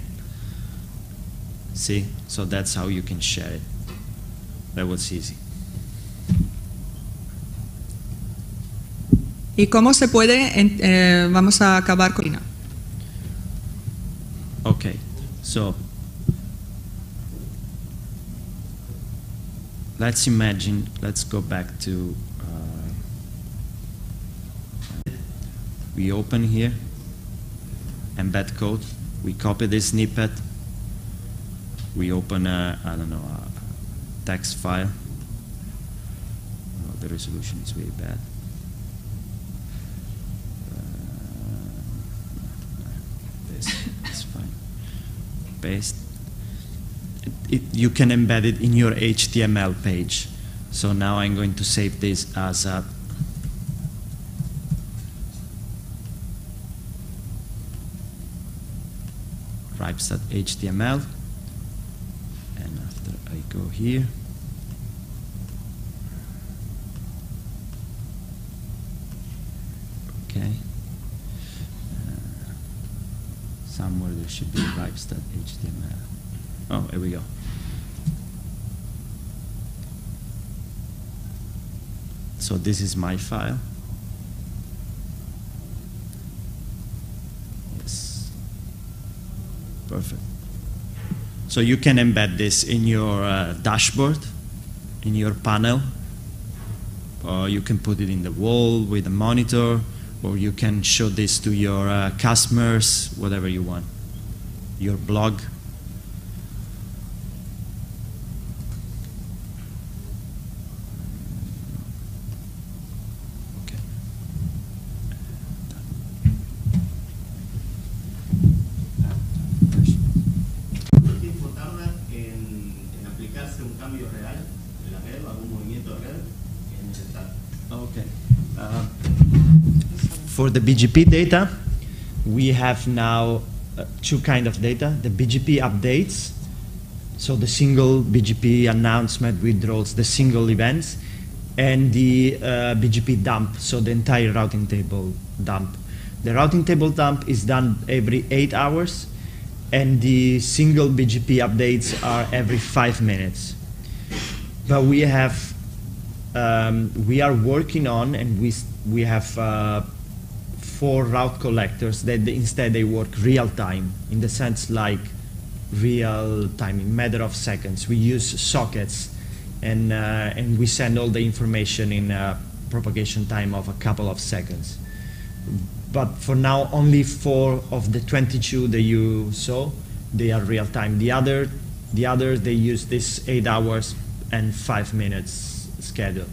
See, so that's how you can share it. That was easy. ¿Y cómo se puede? Eh, vamos a acabar con. Okay, so let's imagine, let's go back to, uh, we open here, embed code, we copy this snippet, we open a, I don't know, a text file. Oh, the resolution is really bad. Uh, this, it's fine. Paste. It, you can embed it in your H T M L page. So now I'm going to save this as a ripes.html, and after I go here, okay, uh, somewhere there should be ripes.html. Oh, here we go. So this is my file. Yes. Perfect. So you can embed this in your uh, dashboard, in your panel, or you can put it in the wall with a monitor, or you can show this to your uh, customers, whatever you want, your blog. For the B G P data, we have now uh, two kind of data: the B G P updates, so the single B G P announcement, withdrawals, the single events, and the uh, B G P dump, so the entire routing table dump. The routing table dump is done every eight hours, and the single B G P updates are every five minutes. But we have, um, we are working on, and we we have. Uh, four route collectors that they, instead they work real time, in the sense like real time, in matter of seconds. We use sockets, and uh, and we send all the information in a propagation time of a couple of seconds. But for now, only four of the twenty-two that you saw, they are real time. The other, the others, they use this eight hours and five minutes schedule.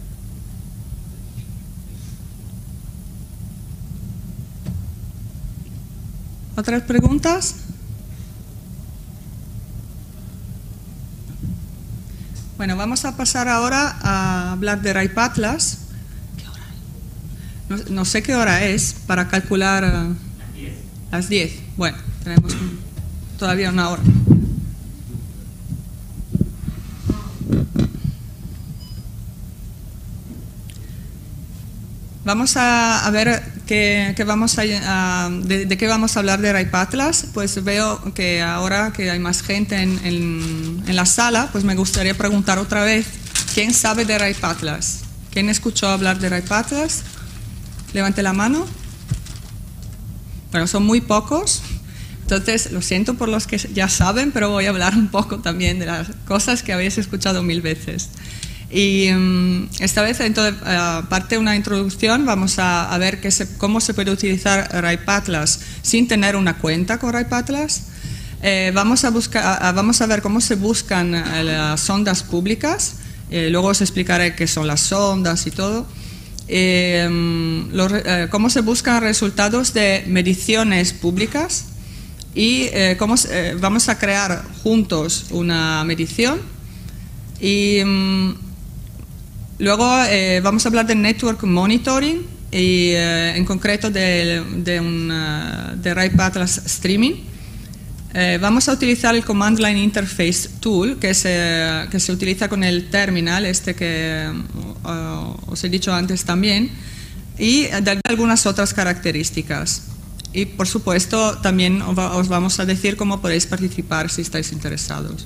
¿Otras preguntas? Bueno, vamos a pasar ahora a hablar de RIPE-Atlas. ¿Qué hora es? No, no sé qué hora es para calcular. Uh, las diez. Las diez. Bueno, tenemos todavía una hora. Vamos a, a ver qué, qué vamos a, a, de, de qué vamos a hablar de RIPE-Atlas. Pues veo que ahora que hay más gente en, en, en la sala, pues me gustaría preguntar otra vez, ¿quién sabe de RIPE-Atlas? ¿Quién escuchó hablar de RIPE-Atlas? Levante la mano. Bueno, son muy pocos. Entonces, lo siento por los que ya saben, pero voy a hablar un poco también de las cosas que habéis escuchado mil veces. Y um, esta vez, entonces, aparte de una introducción, vamos a, a ver qué se, cómo se puede utilizar RIPE-Atlas sin tener una cuenta con RIPE-Atlas. Eh, vamos, a buscar, a, vamos a ver cómo se buscan las sondas públicas. Eh, luego os explicaré qué son las sondas y todo. Eh, los, eh, cómo se buscan resultados de mediciones públicas. Y eh, cómo, eh, vamos a crear juntos una medición. Y um, luego eh, vamos a hablar de Network Monitoring y eh, en concreto de, de, un, uh, de RIPE-Atlas Streaming. Eh, vamos a utilizar el Command Line Interface Tool que se, que se utiliza con el terminal, este que uh, os he dicho antes también, y de algunas otras características. Y por supuesto también os vamos a decir cómo podéis participar si estáis interesados.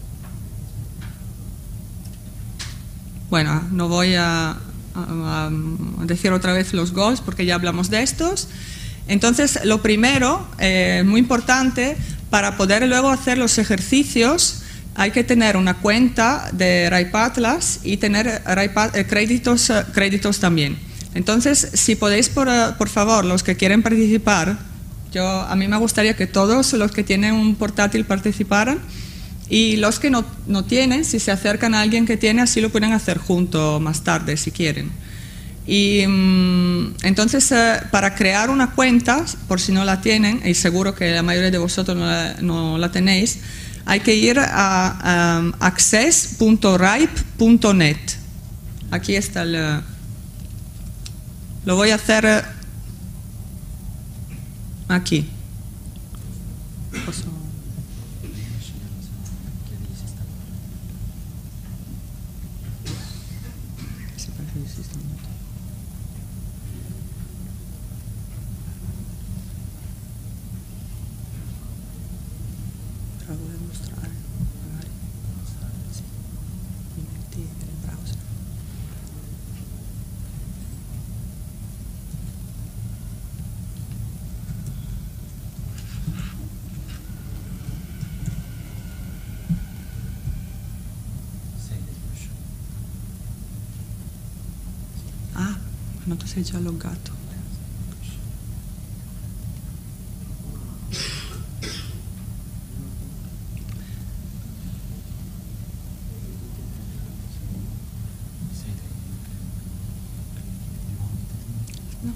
Bueno, no voy a, a, a decir otra vez los goals porque ya hablamos de estos. Entonces, lo primero, eh, muy importante, para poder luego hacer los ejercicios, hay que tener una cuenta de RIPE-Atlas y tener RIPE, eh, créditos, eh, créditos también. Entonces, si podéis, por, por favor, los que quieren participar, yo, a mí me gustaría que todos los que tienen un portátil participaran. Y los que no, no tienen, si se acercan a alguien que tiene, así lo pueden hacer junto más tarde, si quieren. Y um, entonces, eh, para crear una cuenta, por si no la tienen, y seguro que la mayoría de vosotros no la, no la tenéis, hay que ir a um, access punto ripe punto net. Aquí está el... Lo voy a hacer aquí. No te sei già loggato. No.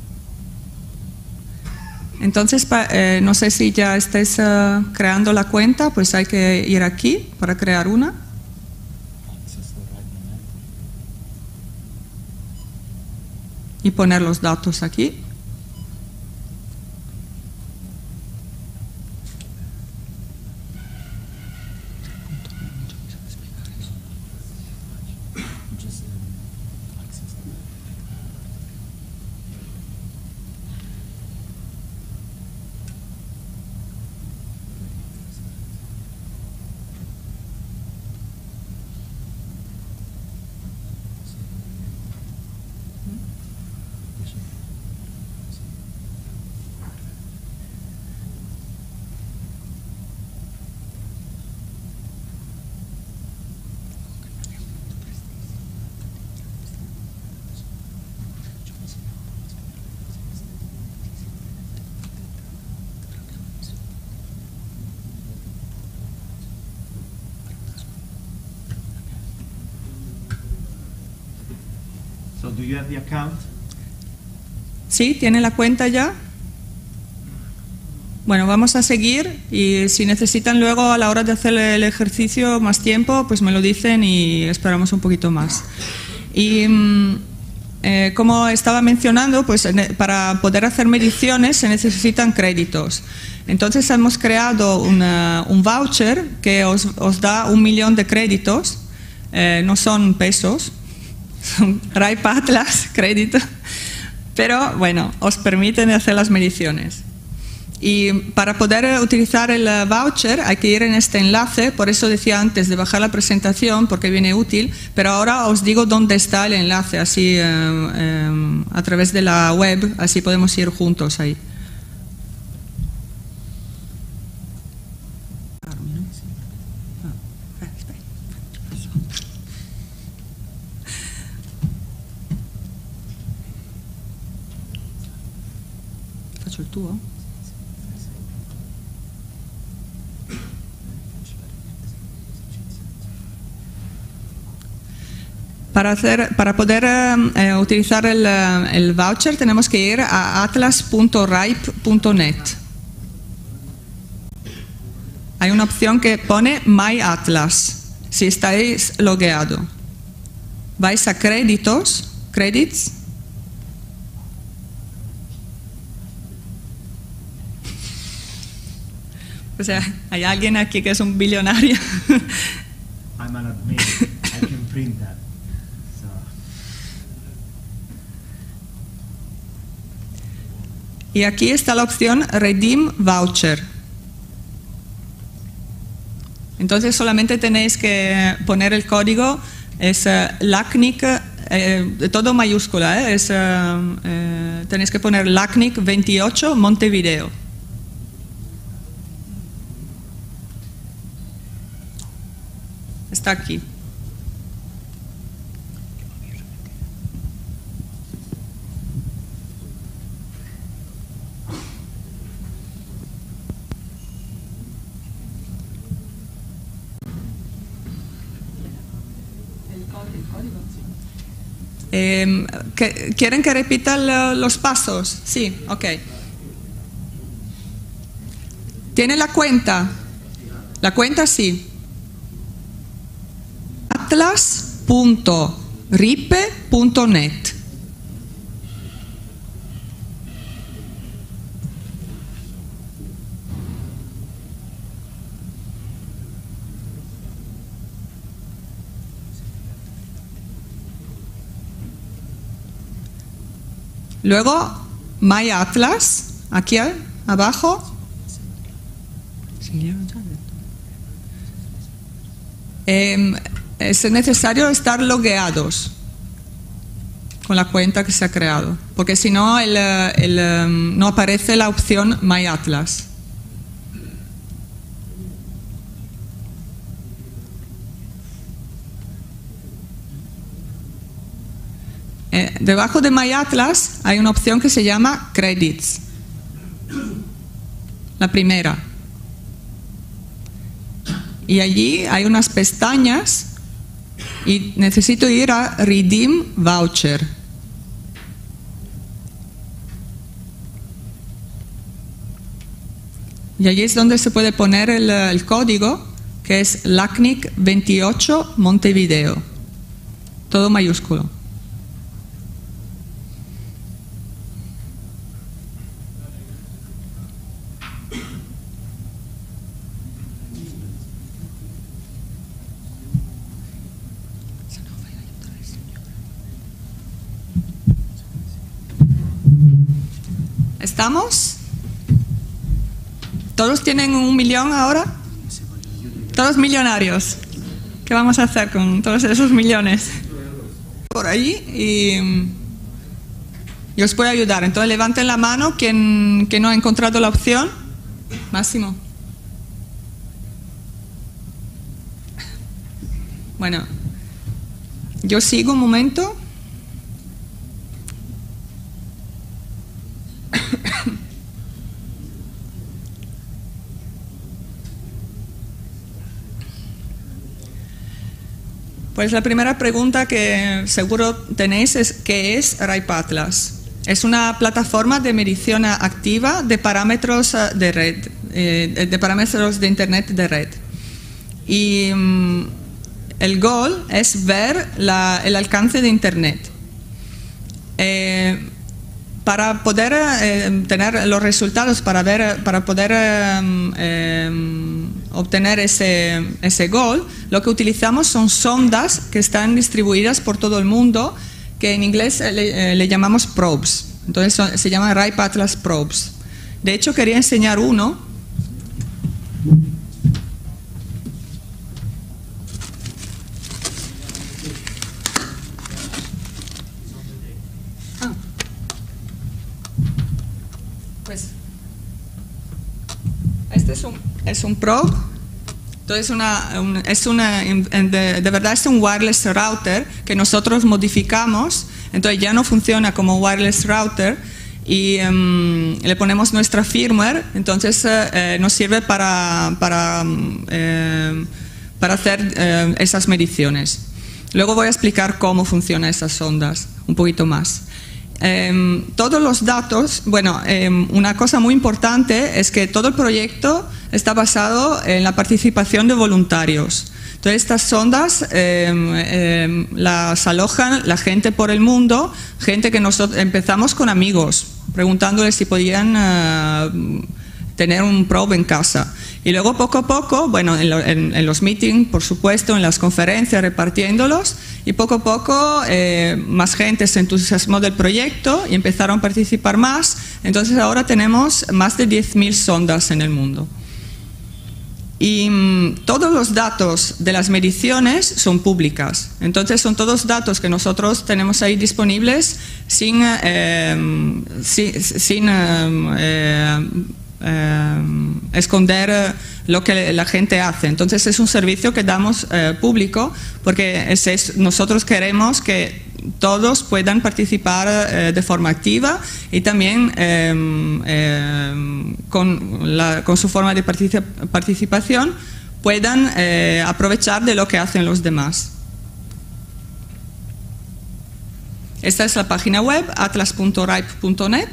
Entonces, eh, no sé si ya estáis uh, creando la cuenta, pues hay que ir aquí para crear una. Y poner los datos aquí. So do you have the account? Sí, tiene la cuenta ya. Bueno, vamos a seguir y si necesitan luego a la hora de hacer el ejercicio más tiempo, pues me lo dicen y esperamos un poquito más. Y eh, como estaba mencionando, pues para poder hacer mediciones se necesitan créditos. Entonces hemos creado una, un voucher que os, os da un millón de créditos, eh, no son pesos, son RIPE Atlas créditos, pero bueno, os permiten hacer las mediciones. Y para poder utilizar el voucher hay que ir en este enlace, por eso decía antes de bajar la presentación porque viene útil, pero ahora os digo dónde está el enlace, así eh, eh, a través de la web, así podemos ir juntos ahí. Faccio il tuo? Para, hacer, para poder eh, utilizar el, el voucher tenemos que ir a atlas punto ripe punto net. Hay una opción que pone My Atlas, si estáis logueado. Vais a créditos, credits. O sea, hay alguien aquí que es un billonario. I'm an admin. I can print that. So. Y aquí está la opción Redeem Voucher. Entonces solamente tenéis que poner el código, es uh, LACNIC, eh, todo mayúscula, eh, es, uh, eh, tenéis que poner LACNIC veintiocho Montevideo. Está aquí. Eh, ¿Quieren que repita los pasos? Sí, ok. ¿Tiene la cuenta? La cuenta sí. atlas punto ripe punto net. Luego, My Atlas, aquí abajo. Eh, es necesario estar logueados con la cuenta que se ha creado, porque si no, el, el, no aparece la opción My Atlas. Eh, debajo de My Atlas hay una opción que se llama Credits. La primera. Y allí hay unas pestañas y necesito ir a Redeem Voucher. Y allí es donde se puede poner el, el código, que es LACNIC veintiocho Montevideo. Todo mayúsculo. ¿Estamos? ¿Todos tienen un millón ahora? Todos millonarios. ¿Qué vamos a hacer con todos esos millones? Por ahí y, y os puedo ayudar. Entonces levanten la mano quien, quien no ha encontrado la opción. Máximo. Bueno, yo sigo un momento. Pues la primera pregunta que seguro tenéis es ¿qué es RIPE Atlas? es una plataforma de medición activa de parámetros de red, eh, de parámetros de Internet de red. Y um, el goal es ver la, el alcance de Internet. Eh, para poder eh, tener los resultados, para, ver, para poder eh, eh, obtener ese, ese goal, lo que utilizamos son sondas que están distribuidas por todo el mundo, que en inglés le, le llamamos probes. Entonces son, se llama RIPE Atlas Probes. De hecho, quería enseñar uno. Ah. Pues este es un, es un probe. Entonces una, un, es una, de, de verdad es un wireless router que nosotros modificamos, entonces ya no funciona como wireless router y um, le ponemos nuestra firmware, entonces eh, nos sirve para, para, eh, para hacer eh, esas mediciones. Luego voy a explicar cómo funcionan esas ondas un poquito más. Eh, todos los datos, bueno, eh, una cosa muy importante es que todo el proyecto está basado en la participación de voluntarios. Entonces estas sondas eh, eh, las alojan la gente por el mundo, gente que nosotros empezamos con amigos, preguntándoles si podían uh, tener un probe en casa. Y luego poco a poco, bueno, en, lo, en, en los meetings, por supuesto, en las conferencias, repartiéndolos, y poco a poco eh, más gente se entusiasmó del proyecto y empezaron a participar más. Entonces ahora tenemos más de diez mil sondas en el mundo. Y mmm, todos los datos de las mediciones son públicas. Entonces son todos datos que nosotros tenemos ahí disponibles sin, eh, sin, sin eh, eh, esconder lo que la gente hace. Entonces es un servicio que damos eh, público porque es, es, nosotros queremos que todos puedan participar eh, de forma activa y también eh, eh, con, la, con su forma de particip participación puedan eh, aprovechar de lo que hacen los demás. Esta es la página web, atlas punto ripe punto net.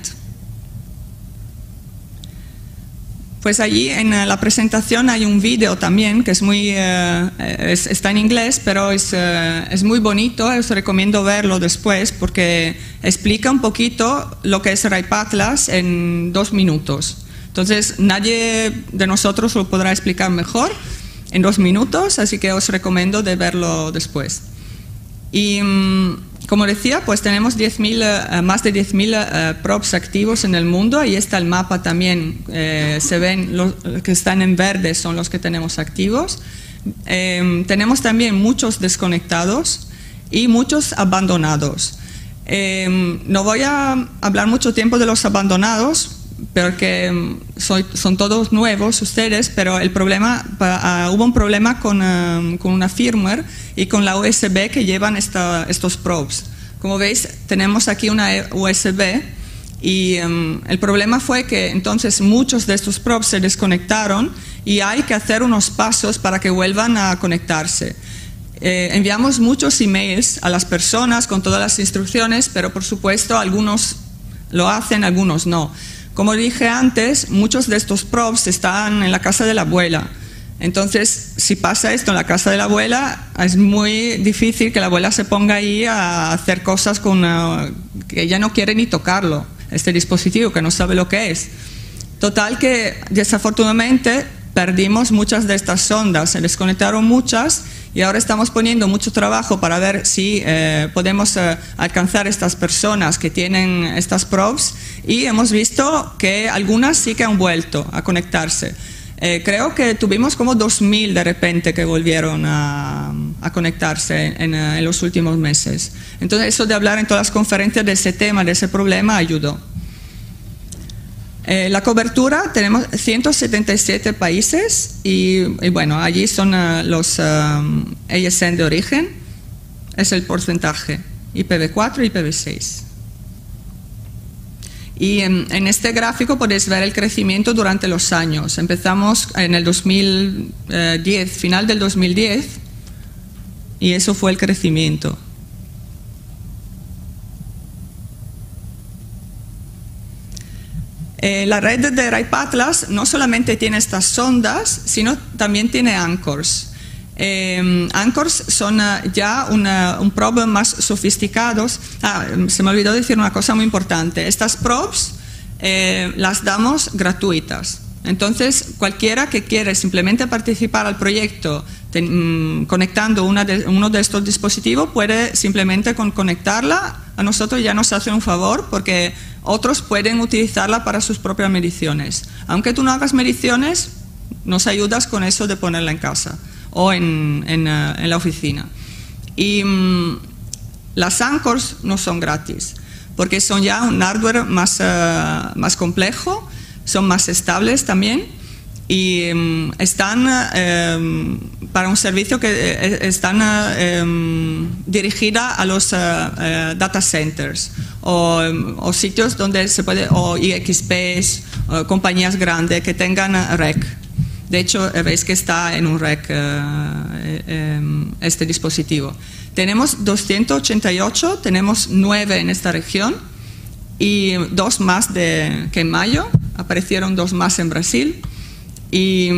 Pues allí en la presentación hay un vídeo también que es muy, eh, es, está en inglés, pero es, eh, es muy bonito, os recomiendo verlo después porque explica un poquito lo que es RIPE Atlas en dos minutos. Entonces nadie de nosotros lo podrá explicar mejor en dos minutos, así que os recomiendo de verlo después. Y como decía, pues tenemos diez mil, uh, más de diez mil uh, probes activos en el mundo. Ahí está el mapa también, eh, se ven los que están en verde son los que tenemos activos. Eh, tenemos también muchos desconectados y muchos abandonados. Eh, no voy a hablar mucho tiempo de los abandonados porque soy, son todos nuevos ustedes, pero el problema, uh, hubo un problema con, uh, con una firmware y con la U S B que llevan esta, estos probes. Como veis, tenemos aquí una U S B y um, el problema fue que entonces muchos de estos probes se desconectaron y hay que hacer unos pasos para que vuelvan a conectarse. Eh, enviamos muchos emails a las personas con todas las instrucciones, pero por supuesto algunos lo hacen, algunos no. Como dije antes, muchos de estos probes están en la casa de la abuela. Entonces, si pasa esto en la casa de la abuela, es muy difícil que la abuela se ponga ahí a hacer cosas con una, que ella no quiere ni tocarlo, este dispositivo, que no sabe lo que es. Total que, desafortunadamente, perdimos muchas de estas sondas, se desconectaron muchas y ahora estamos poniendo mucho trabajo para ver si eh, podemos eh, alcanzar estas personas que tienen estas probes y hemos visto que algunas sí que han vuelto a conectarse. Eh, creo que tuvimos como dos mil de repente que volvieron a, a conectarse en, en los últimos meses. Entonces eso de hablar en todas las conferencias de ese tema, de ese problema, ayudó. Eh, la cobertura, tenemos ciento setenta y siete países y, y bueno, allí son uh, los uh, A S N de origen, es el porcentaje, I P v cuatro y I P v seis. Y en, en este gráfico podéis ver el crecimiento durante los años. Empezamos en el dos mil diez, final del dos mil diez, y eso fue el crecimiento. Eh, la red de Ripe Atlas no solamente tiene estas sondas, sino también tiene anchors. Eh, anchors son uh, ya una, un probe más sofisticados. Ah, se me olvidó decir una cosa muy importante. Estas probes eh, las damos gratuitas. Entonces, cualquiera que quiera simplemente participar al proyecto ten, mm, conectando una de, uno de estos dispositivos puede simplemente con conectarla a nosotros ya nos hace un favor porque otros pueden utilizarla para sus propias mediciones. Aunque tú no hagas mediciones, nos ayudas con eso de ponerla en casa o en, en, uh, en la oficina. Y um, las anchors no son gratis porque son ya un hardware más, uh, más complejo, son más estables también y um, están um, para un servicio que eh, están uh, um, dirigida a los uh, uh, data centers o, um, o sitios donde se puede, o I X Ps, o compañías grandes que tengan uh, R E C. De hecho, veis que está en un R E C uh, eh, este dispositivo. Tenemos doscientos ochenta y ocho, tenemos nueve en esta región y dos más de, que en mayo, aparecieron dos más en Brasil. Y,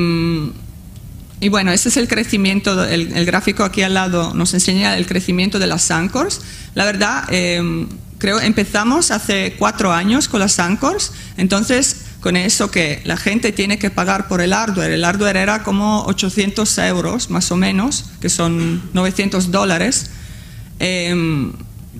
y bueno, ese es el crecimiento, el, el gráfico aquí al lado nos enseña el crecimiento de las anchors. La verdad, eh, creo empezamos hace cuatro años con las anchors, entonces con eso que la gente tiene que pagar por el hardware. El hardware era como ochocientos euros más o menos, que son novecientos dólares. Eh,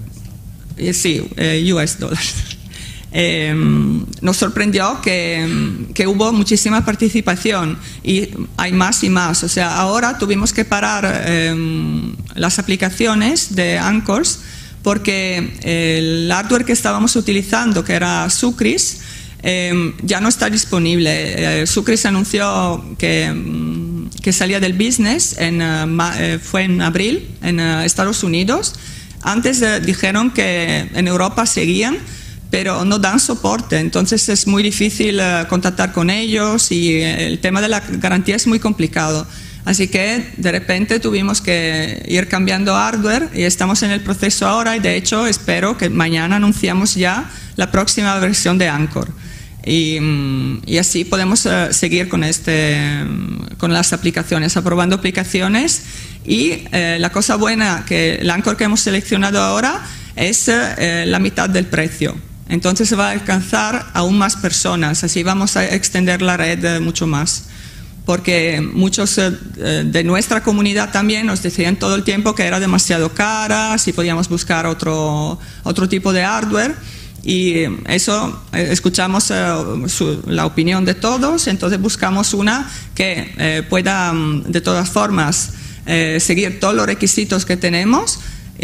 sí, eh, U S dólares. Eh, nos sorprendió que, que hubo muchísima participación y hay más y más. O sea, ahora tuvimos que parar eh, las aplicaciones de Anchors porque el hardware que estábamos utilizando, que era Sucris, eh, ya no está disponible. Eh, Sucris anunció que, que salía del business, en, eh, fue en abril en eh, Estados Unidos. Antes eh, dijeron que en Europa seguían, pero no dan soporte, entonces es muy difícil uh, contactar con ellos y el tema de la garantía es muy complicado. Así que de repente tuvimos que ir cambiando hardware y estamos en el proceso ahora y de hecho espero que mañana anunciamos ya la próxima versión de Anchor. Y, y así podemos uh, seguir con, este, con las aplicaciones, aprobando aplicaciones y uh, la cosa buena que el Anchor que hemos seleccionado ahora es uh, la mitad del precio. Entonces se va a alcanzar aún más personas, así vamos a extender la red mucho más. Porque muchos de nuestra comunidad también nos decían todo el tiempo que era demasiado cara, si podíamos buscar otro, otro tipo de hardware. Y eso, escuchamos la opinión de todos, entonces buscamos una que pueda de todas formas seguir todos los requisitos que tenemos,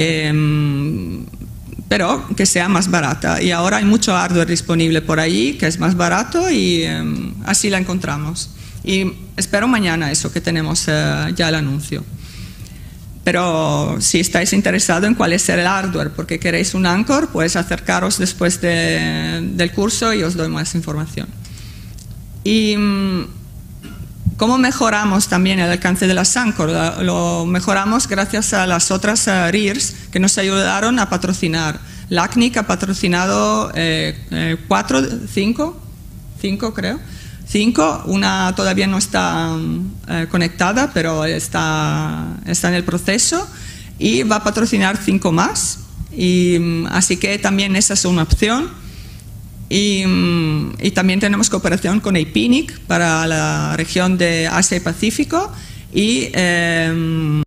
pero que sea más barata. Y ahora hay mucho hardware disponible por ahí que es más barato y eh, así la encontramos. Y espero mañana eso, que tenemos eh, ya el anuncio. Pero si estáis interesados en cuál es el hardware, porque queréis un Anchor, pues acercaros después de, del curso y os doy más información. Y ¿cómo mejoramos también el alcance de las Anchor? Lo mejoramos gracias a las otras uh, R I Rs que nos ayudaron a patrocinar. La A C N I C ha patrocinado eh, eh, cuatro, cinco, cinco creo, cinco. Una todavía no está eh, conectada, pero está, está en el proceso y va a patrocinar cinco más. Y, así que también esa es una opción. Y, y también tenemos cooperación con A P I N I C para la región de Asia y Pacífico y eh,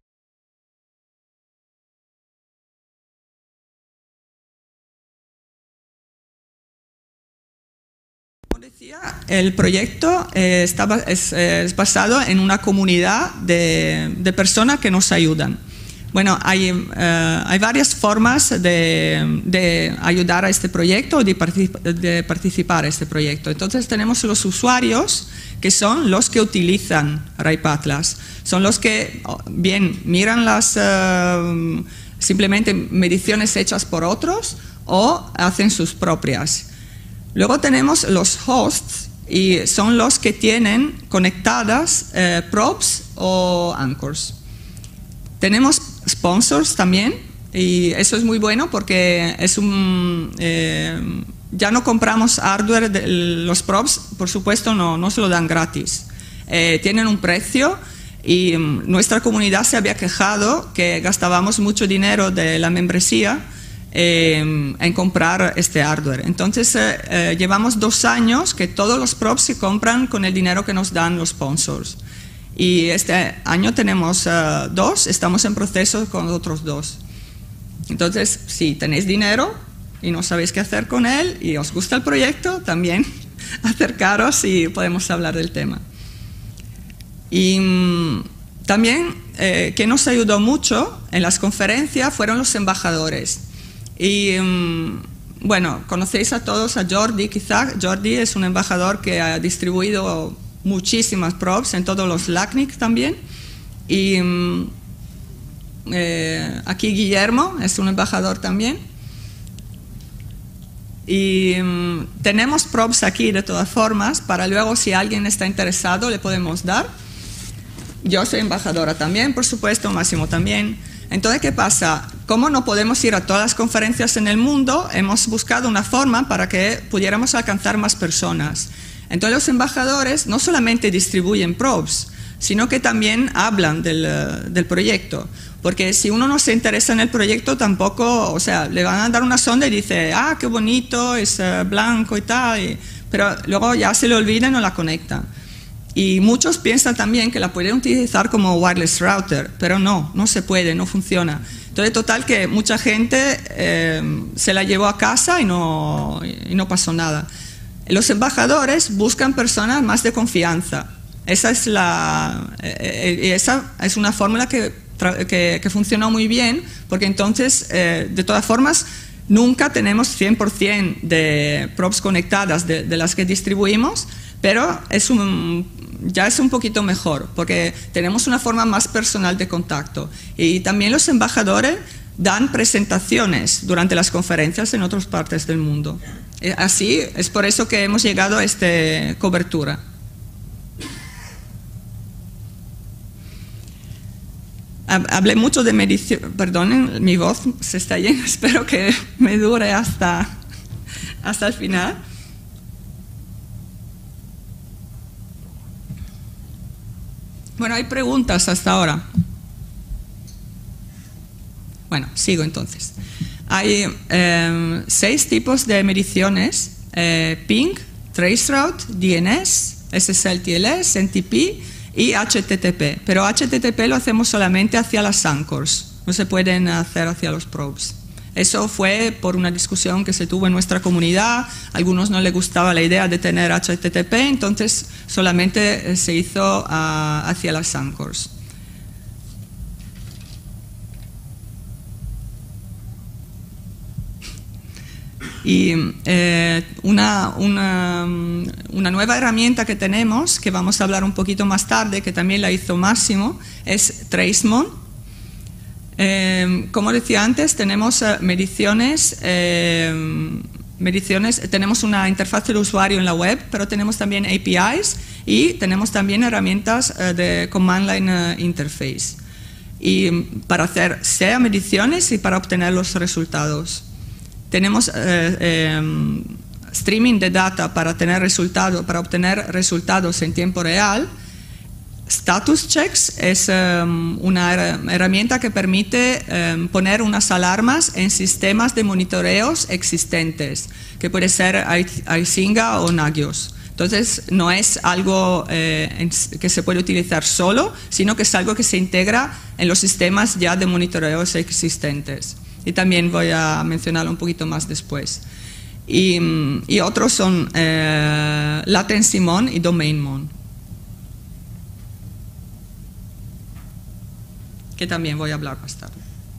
como decía, el proyecto eh, está, es, es basado en una comunidad de, de personas que nos ayudan. Bueno, hay, uh, hay varias formas de, de ayudar a este proyecto, de, particip de participar a este proyecto. Entonces tenemos los usuarios, que son los que utilizan Ripe Atlas. Son los que, bien, miran las uh, simplemente mediciones hechas por otros o hacen sus propias. Luego tenemos los hosts, y son los que tienen conectadas uh, probes o anchors. Tenemos sponsors también y eso es muy bueno porque es un, eh, ya no compramos hardware, de, los probes, por supuesto, no, no se lo dan gratis. Eh, tienen un precio y um, nuestra comunidad se había quejado que gastábamos mucho dinero de la membresía eh, en comprar este hardware. Entonces, eh, eh, llevamos dos años que todos los probes se compran con el dinero que nos dan los sponsors. Y este año tenemos uh, dos, estamos en proceso con otros dos. Entonces, si tenéis dinero y no sabéis qué hacer con él y os gusta el proyecto, también acercaros y podemos hablar del tema. Y mmm, también, eh, que nos ayudó mucho en las conferencias fueron los embajadores. Y mmm, bueno, conocéis a todos a Jordi, quizá. Jordi es un embajador que ha distribuido muchísimas probes en todos los LACNIC también. Y mmm, eh, aquí Guillermo es un embajador también. Y mmm, tenemos probes aquí de todas formas, para luego si alguien está interesado le podemos dar. Yo soy embajadora también, por supuesto, Máximo también. Entonces, ¿qué pasa? Como no podemos ir a todas las conferencias en el mundo, hemos buscado una forma para que pudiéramos alcanzar más personas. Entonces, los embajadores no solamente distribuyen probes, sino que también hablan del, del proyecto. Porque si uno no se interesa en el proyecto, tampoco, o sea, le van a dar una sonda y dice, ah, qué bonito, es uh, blanco y tal, y, pero luego ya se le olvida y no la conecta. Y muchos piensan también que la pueden utilizar como wireless router, pero no, no se puede, no funciona. Entonces, total que mucha gente eh, se la llevó a casa y no, y no pasó nada. Los embajadores buscan personas más de confianza. Esa es, la, eh, esa es una fórmula que, que, que funcionó muy bien, porque entonces, eh, de todas formas, nunca tenemos cien por cien de probes conectadas de, de las que distribuimos, pero es un, ya es un poquito mejor, porque tenemos una forma más personal de contacto. Y también los embajadores dan presentaciones durante las conferencias en otras partes del mundo. Así, es por eso que hemos llegado a esta cobertura. Hablé mucho de medición, perdonen, mi voz se está yendo, espero que me dure hasta, hasta el final. Bueno, hay preguntas hasta ahora. Bueno, sigo entonces. Hay eh, seis tipos de mediciones, eh, ping, traceroute, D N S, S S L T L S, N T P y H T T P. Pero H T T P lo hacemos solamente hacia las anchors, no se pueden hacer hacia los probes. Eso fue por una discusión que se tuvo en nuestra comunidad. A algunos no les gustaba la idea de tener H T T P, entonces solamente se hizo uh, hacia las anchors. Y eh, una, una, una nueva herramienta que tenemos, que vamos a hablar un poquito más tarde, que también la hizo Máximo, es Tracemon. Eh, como decía antes, tenemos eh, mediciones, eh, mediciones, tenemos una interfaz del usuario en la web, pero tenemos también A P Is y tenemos también herramientas eh, de Command Line eh, Interface. Y para hacer sea mediciones y para obtener los resultados. Tenemos eh, eh, streaming de data para, tener resultado, para obtener resultados en tiempo real. Status checks es um, una herramienta que permite um, poner unas alarmas en sistemas de monitoreos existentes, que puede ser Isinga o Nagios. Entonces, no es algo eh, en, que se puede utilizar solo, sino que es algo que se integra en los sistemas ya de monitoreos existentes. Y también voy a mencionarlo un poquito más después. Y, y otros son eh, LatencyMon y DomainMon, que también voy a hablar más tarde.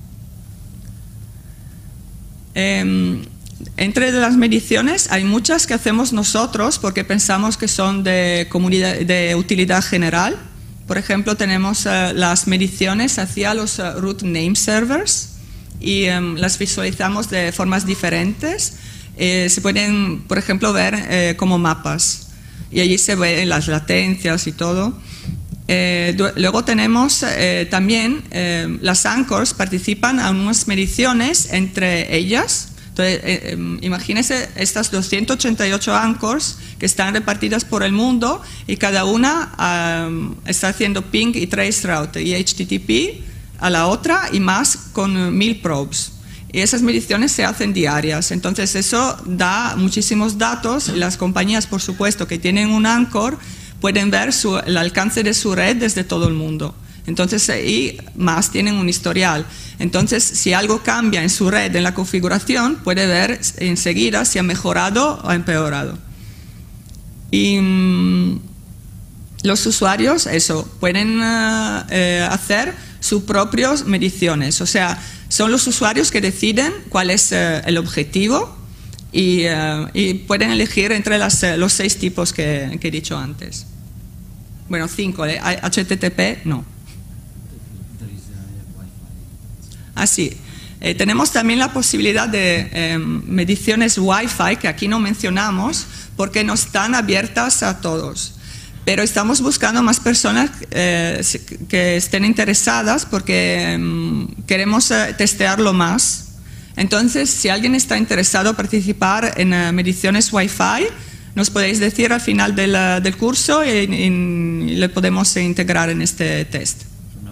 Eh, entre las mediciones hay muchas que hacemos nosotros porque pensamos que son de, comunidad, de utilidad general. Por ejemplo, tenemos uh, las mediciones hacia los uh, root name servers y um, las visualizamos de formas diferentes. Eh, se pueden, por ejemplo, ver eh, como mapas y allí se ven las latencias y todo. Eh, luego tenemos eh, también eh, las anchors participan en unas mediciones entre ellas. Entonces Entonces, eh, eh, imagínense estas doscientas ochenta y ocho anchors que están repartidas por el mundo y cada una um, está haciendo ping y traceroute y H T T P a la otra y más con mil probes. Y esas mediciones se hacen diarias. Entonces eso da muchísimos datos y las compañías, por supuesto, que tienen un anchor pueden ver su, el alcance de su red desde todo el mundo. Entonces, y más tienen un historial. Entonces, si algo cambia en su red, en la configuración, puede ver enseguida si ha mejorado o ha empeorado. Y mmm, los usuarios, eso, pueden uh, eh, hacer sus propias mediciones. O sea, son los usuarios que deciden cuál es uh, el objetivo y, uh, y pueden elegir entre las, uh, los seis tipos que, que he dicho antes. Bueno, cinco, ¿eh? H T T P no. Así, eh, tenemos también la posibilidad de eh, mediciones Wi-Fi, que aquí no mencionamos, porque no están abiertas a todos. Pero estamos buscando más personas eh, que estén interesadas porque eh, queremos eh, testearlo más. Entonces, si alguien está interesado en participar en eh, mediciones Wi-Fi, nos podéis decir al final del, del curso y, y, y le podemos integrar en este test.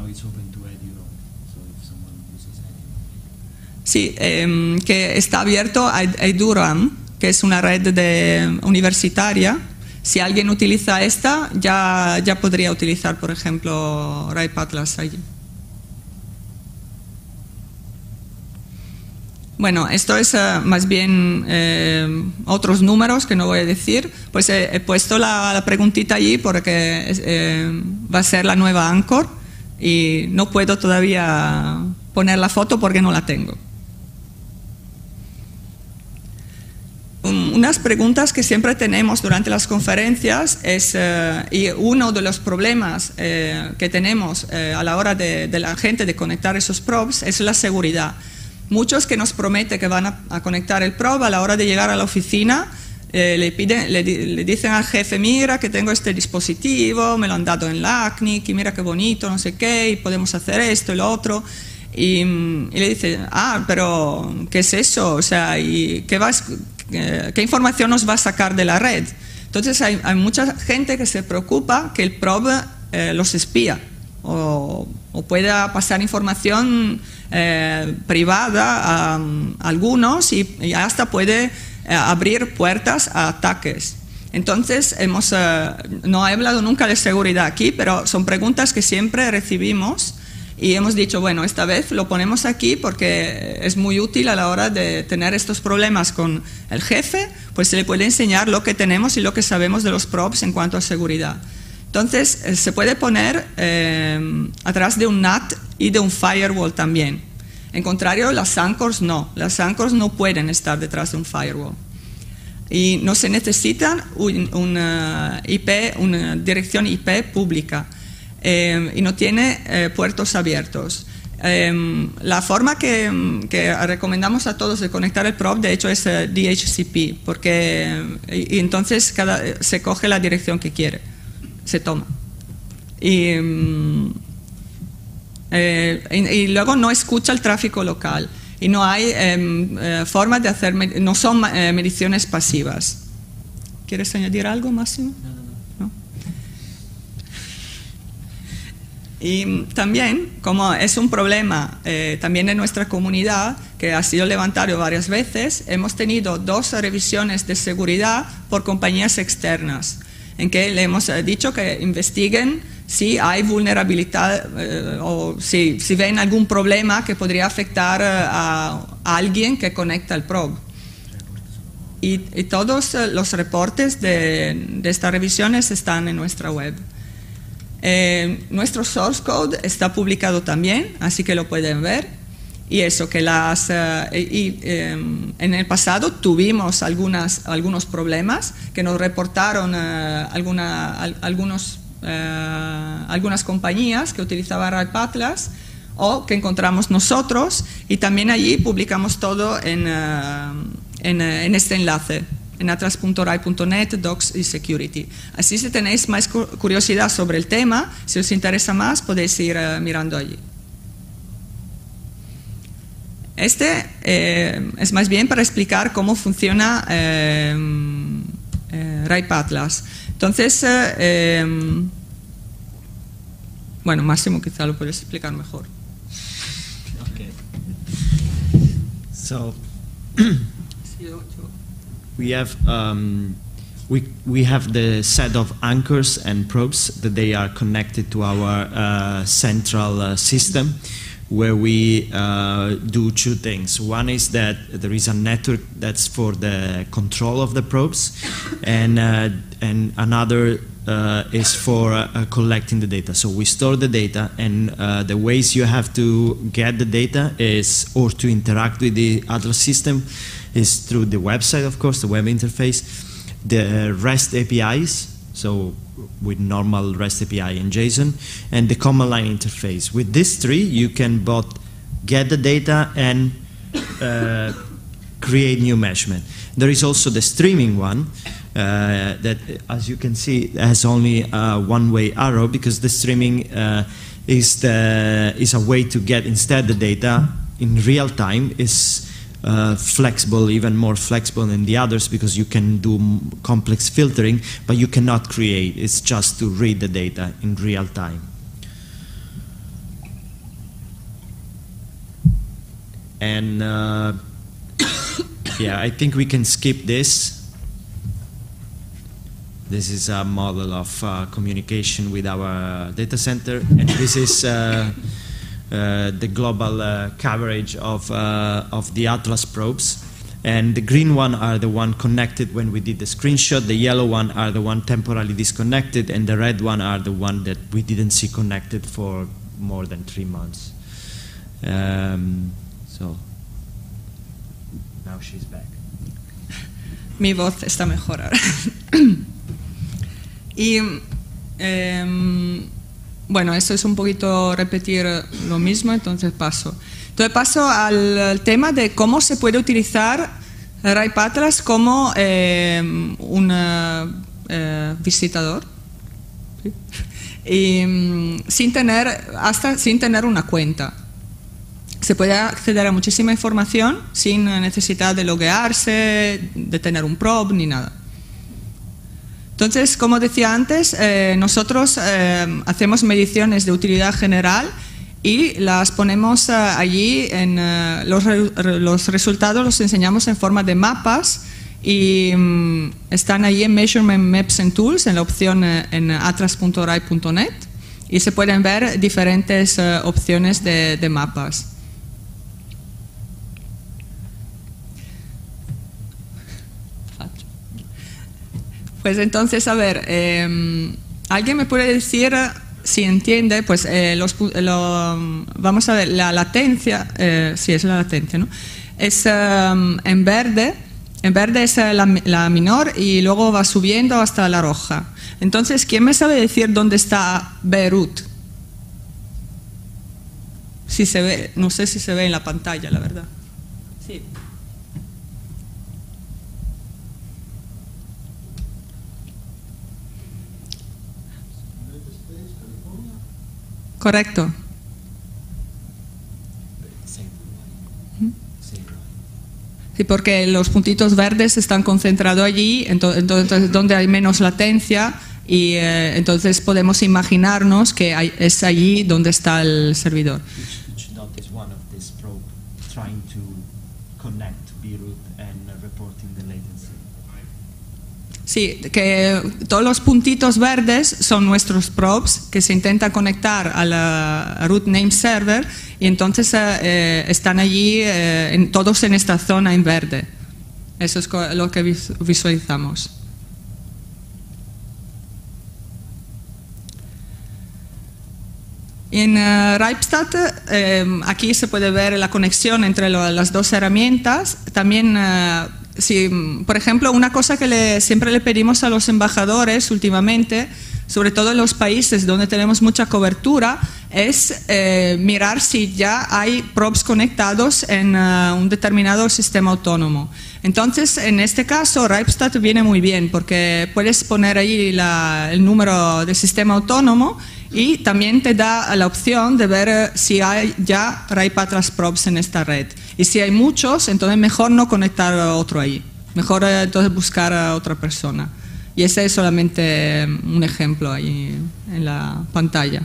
Sí, eh, que está abierto a Eduroam, que es una red de, universitaria. Si alguien utiliza esta, ya, ya podría utilizar, por ejemplo, Ripe Atlas allí. Bueno, esto es uh, más bien eh, otros números que no voy a decir. Pues he, he puesto la, la preguntita allí porque eh, va a ser la nueva Anchor y no puedo todavía poner la foto porque no la tengo. Unas preguntas que siempre tenemos durante las conferencias es, eh, y uno de los problemas eh, que tenemos eh, a la hora de, de la gente de conectar esos probes es la seguridad. Muchos que nos prometen que van a, a conectar el probe, a la hora de llegar a la oficina eh, le, piden, le, le dicen al jefe, mira que tengo este dispositivo, me lo han dado en la A C N I C y mira qué bonito, no sé qué, y podemos hacer esto y lo otro. Y, y le dicen, ah, pero ¿qué es eso? O sea, ¿y qué vas, qué, qué información nos va a sacar de la red? Entonces hay, hay mucha gente que se preocupa que el probe eh, los espía o, o pueda pasar información eh, privada a, a algunos y, y hasta puede eh, abrir puertas a ataques. Entonces, hemos, eh, no he hablado nunca de seguridad aquí, pero son preguntas que siempre recibimos. Y hemos dicho, bueno, esta vez lo ponemos aquí porque es muy útil a la hora de tener estos problemas con el jefe, pues se le puede enseñar lo que tenemos y lo que sabemos de los probes en cuanto a seguridad. Entonces, eh, se puede poner eh, atrás de un N A T y de un firewall también. En contrario, las anchors no. Las anchors no pueden estar detrás de un firewall. Y no se necesita un, una, I P, una dirección I P pública. Eh, y no tiene eh, puertos abiertos. Eh, la forma que, que recomendamos a todos de conectar el probe, de hecho, es eh, D H C P, porque y, y entonces cada, se coge la dirección que quiere, se toma. Y, eh, y, y luego no escucha el tráfico local y no hay eh, eh, formas de hacer, no son eh, mediciones pasivas. ¿Quieres añadir algo, Máximo? Y también, como es un problema eh, también en nuestra comunidad, que ha sido levantado varias veces, hemos tenido dos revisiones de seguridad por compañías externas, en que le hemos dicho que investiguen si hay vulnerabilidad eh, o si, si ven algún problema que podría afectar a, a alguien que conecta el probe. Y, y todos los reportes de, de estas revisiones están en nuestra web. Eh, nuestro source code está publicado también, así que lo pueden ver. Y eso, que las uh, y, eh, en el pasado tuvimos algunas, algunos problemas que nos reportaron uh, alguna, al, algunos, uh, algunas compañías que utilizaban Ripe Atlas o que encontramos nosotros, y también allí publicamos todo en, uh, en, uh, en este enlace, en atlas punto ripe punto net, docs y security. Así, si tenéis más curiosidad sobre el tema, si os interesa más, podéis ir uh, mirando allí. Este eh, es más bien para explicar cómo funciona eh, eh, RIPE Atlas. Entonces, eh, eh, bueno, Máximo quizá lo puedes explicar mejor. Okay. So we have um, we we have the set of anchors and probes that they are connected to our uh, central uh, system, where we uh, do two things. One is that there is a network that's for the control of the probes, and uh, and another uh, is for uh, collecting the data. So we store the data, and uh, the ways you have to get the data is, or to interact with the Atlas system, is through the website, of course, the web interface, the REST A P Is, so with normal REST A P I and JSON, and the command line interface. With these three, you can both get the data and uh, create new measurement. There is also the streaming one uh, that, as you can see, has only a one-way arrow, because the streaming uh, is the is a way to get instead the data in real time. Is Uh, flexible, even more flexible than the others, because you can do complex filtering, but you cannot create. It's just to read the data in real time. And uh, yeah, I think we can skip this. This is a model of uh, communication with our data center, and this is uh, Uh, the global uh, coverage of, uh, of the Atlas probes. And the green one are the one connected when we did the screenshot, the yellow one are the one temporarily disconnected, and the red one are the one that we didn't see connected for more than three months. Um, so, now she's back. Mi voz está mejor ahora. Y eh, bueno, eso es un poquito repetir lo mismo, entonces paso. Entonces paso al, al tema de cómo se puede utilizar RIPE Atlas como eh, un eh, visitador, ¿sí? Y sin tener, hasta sin tener una cuenta. Se puede acceder a muchísima información sin necesidad de loguearse, de tener un probe ni nada. Entonces, como decía antes, eh, nosotros eh, hacemos mediciones de utilidad general y las ponemos eh, allí, en eh, los, re los resultados los enseñamos en forma de mapas y mm, están allí en Measurement Maps and Tools, en la opción eh, en atlas punto ripe punto net, y se pueden ver diferentes eh, opciones de, de mapas. Pues entonces, a ver, eh, ¿alguien me puede decir si entiende? Pues eh, los, lo, vamos a ver, la latencia, eh, sí es la latencia, ¿no? Es um, en verde, en verde es la, la menor y luego va subiendo hasta la roja. Entonces, ¿quién me sabe decir dónde está Beirut? Si se ve, no sé si se ve en la pantalla, la verdad. Sí. Correcto. Sí, porque los puntitos verdes están concentrados allí, entonces, entonces donde hay menos latencia, y eh, entonces podemos imaginarnos que hay, es allí donde está el servidor. Sí, que todos los puntitos verdes son nuestros probes que se intentan conectar a la root name server, y entonces eh, están allí eh, en, todos en esta zona en verde. Eso es lo que visualizamos. En uh, RIPEStat eh, aquí se puede ver la conexión entre lo, las dos herramientas. También uh, si, por ejemplo, una cosa que le, siempre le pedimos a los embajadores últimamente, sobre todo en los países donde tenemos mucha cobertura, es eh, mirar si ya hay probes conectados en uh, un determinado sistema autónomo. Entonces, en este caso, RIPEStat viene muy bien porque puedes poner ahí la, el número del sistema autónomo y también te da la opción de ver eh, si hay ya Raipatra's probes en esta red. Y si hay muchos, entonces mejor no conectar a otro ahí. Mejor eh, entonces buscar a otra persona. Y ese es solamente un ejemplo ahí en la pantalla.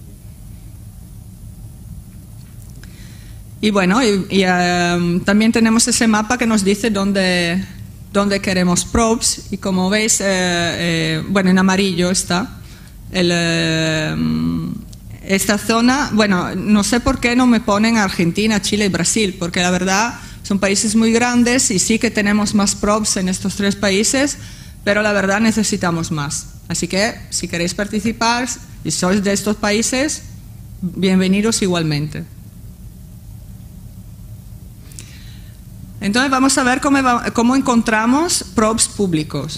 Y bueno, y, y, um, también tenemos ese mapa que nos dice dónde, dónde queremos probes. Y como veis, eh, eh, bueno, en amarillo está el, eh, esta zona. Bueno, no sé por qué no me ponen Argentina, Chile y Brasil, porque la verdad son países muy grandes y sí que tenemos más probes en estos tres países, pero la verdad necesitamos más. Así que si queréis participar y sois de estos países, bienvenidos igualmente. Entonces vamos a ver cómo, cómo encontramos probes públicos.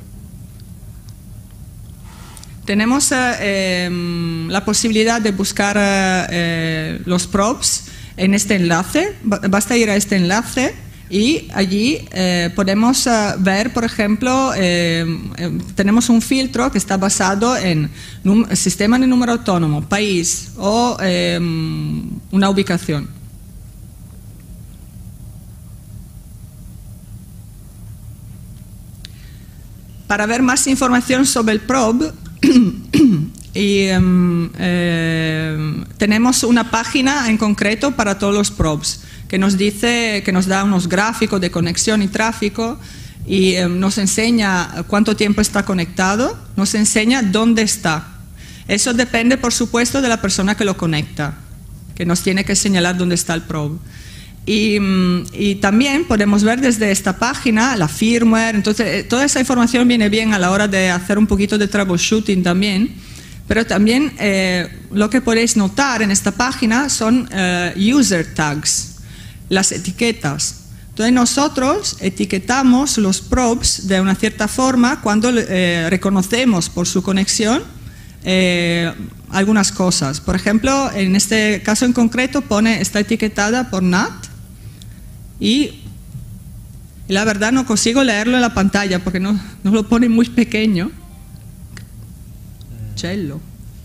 Tenemos eh, eh, la posibilidad de buscar eh, los probes en este enlace. Basta ir a este enlace y allí eh, podemos uh, ver, por ejemplo, eh, eh, tenemos un filtro que está basado en sistema de número autónomo, país o eh, una ubicación. Para ver más información sobre el probe, y, um, eh, tenemos una página en concreto para todos los probes, que nos dice, que nos da unos gráficos de conexión y tráfico, y eh, nos enseña cuánto tiempo está conectado, nos enseña dónde está. Eso depende, por supuesto, de la persona que lo conecta, que nos tiene que señalar dónde está el probe. Y, y también podemos ver desde esta página la firmware. Entonces toda esa información viene bien a la hora de hacer un poquito de troubleshooting también, pero también eh, lo que podéis notar en esta página son eh, user tags, las etiquetas. Entonces nosotros etiquetamos los probes de una cierta forma cuando eh, reconocemos por su conexión eh, algunas cosas. Por ejemplo, en este caso en concreto pone, está etiquetada por N A T. Y la verdad no consigo leerlo en la pantalla porque no, no lo pone muy pequeño. Cello.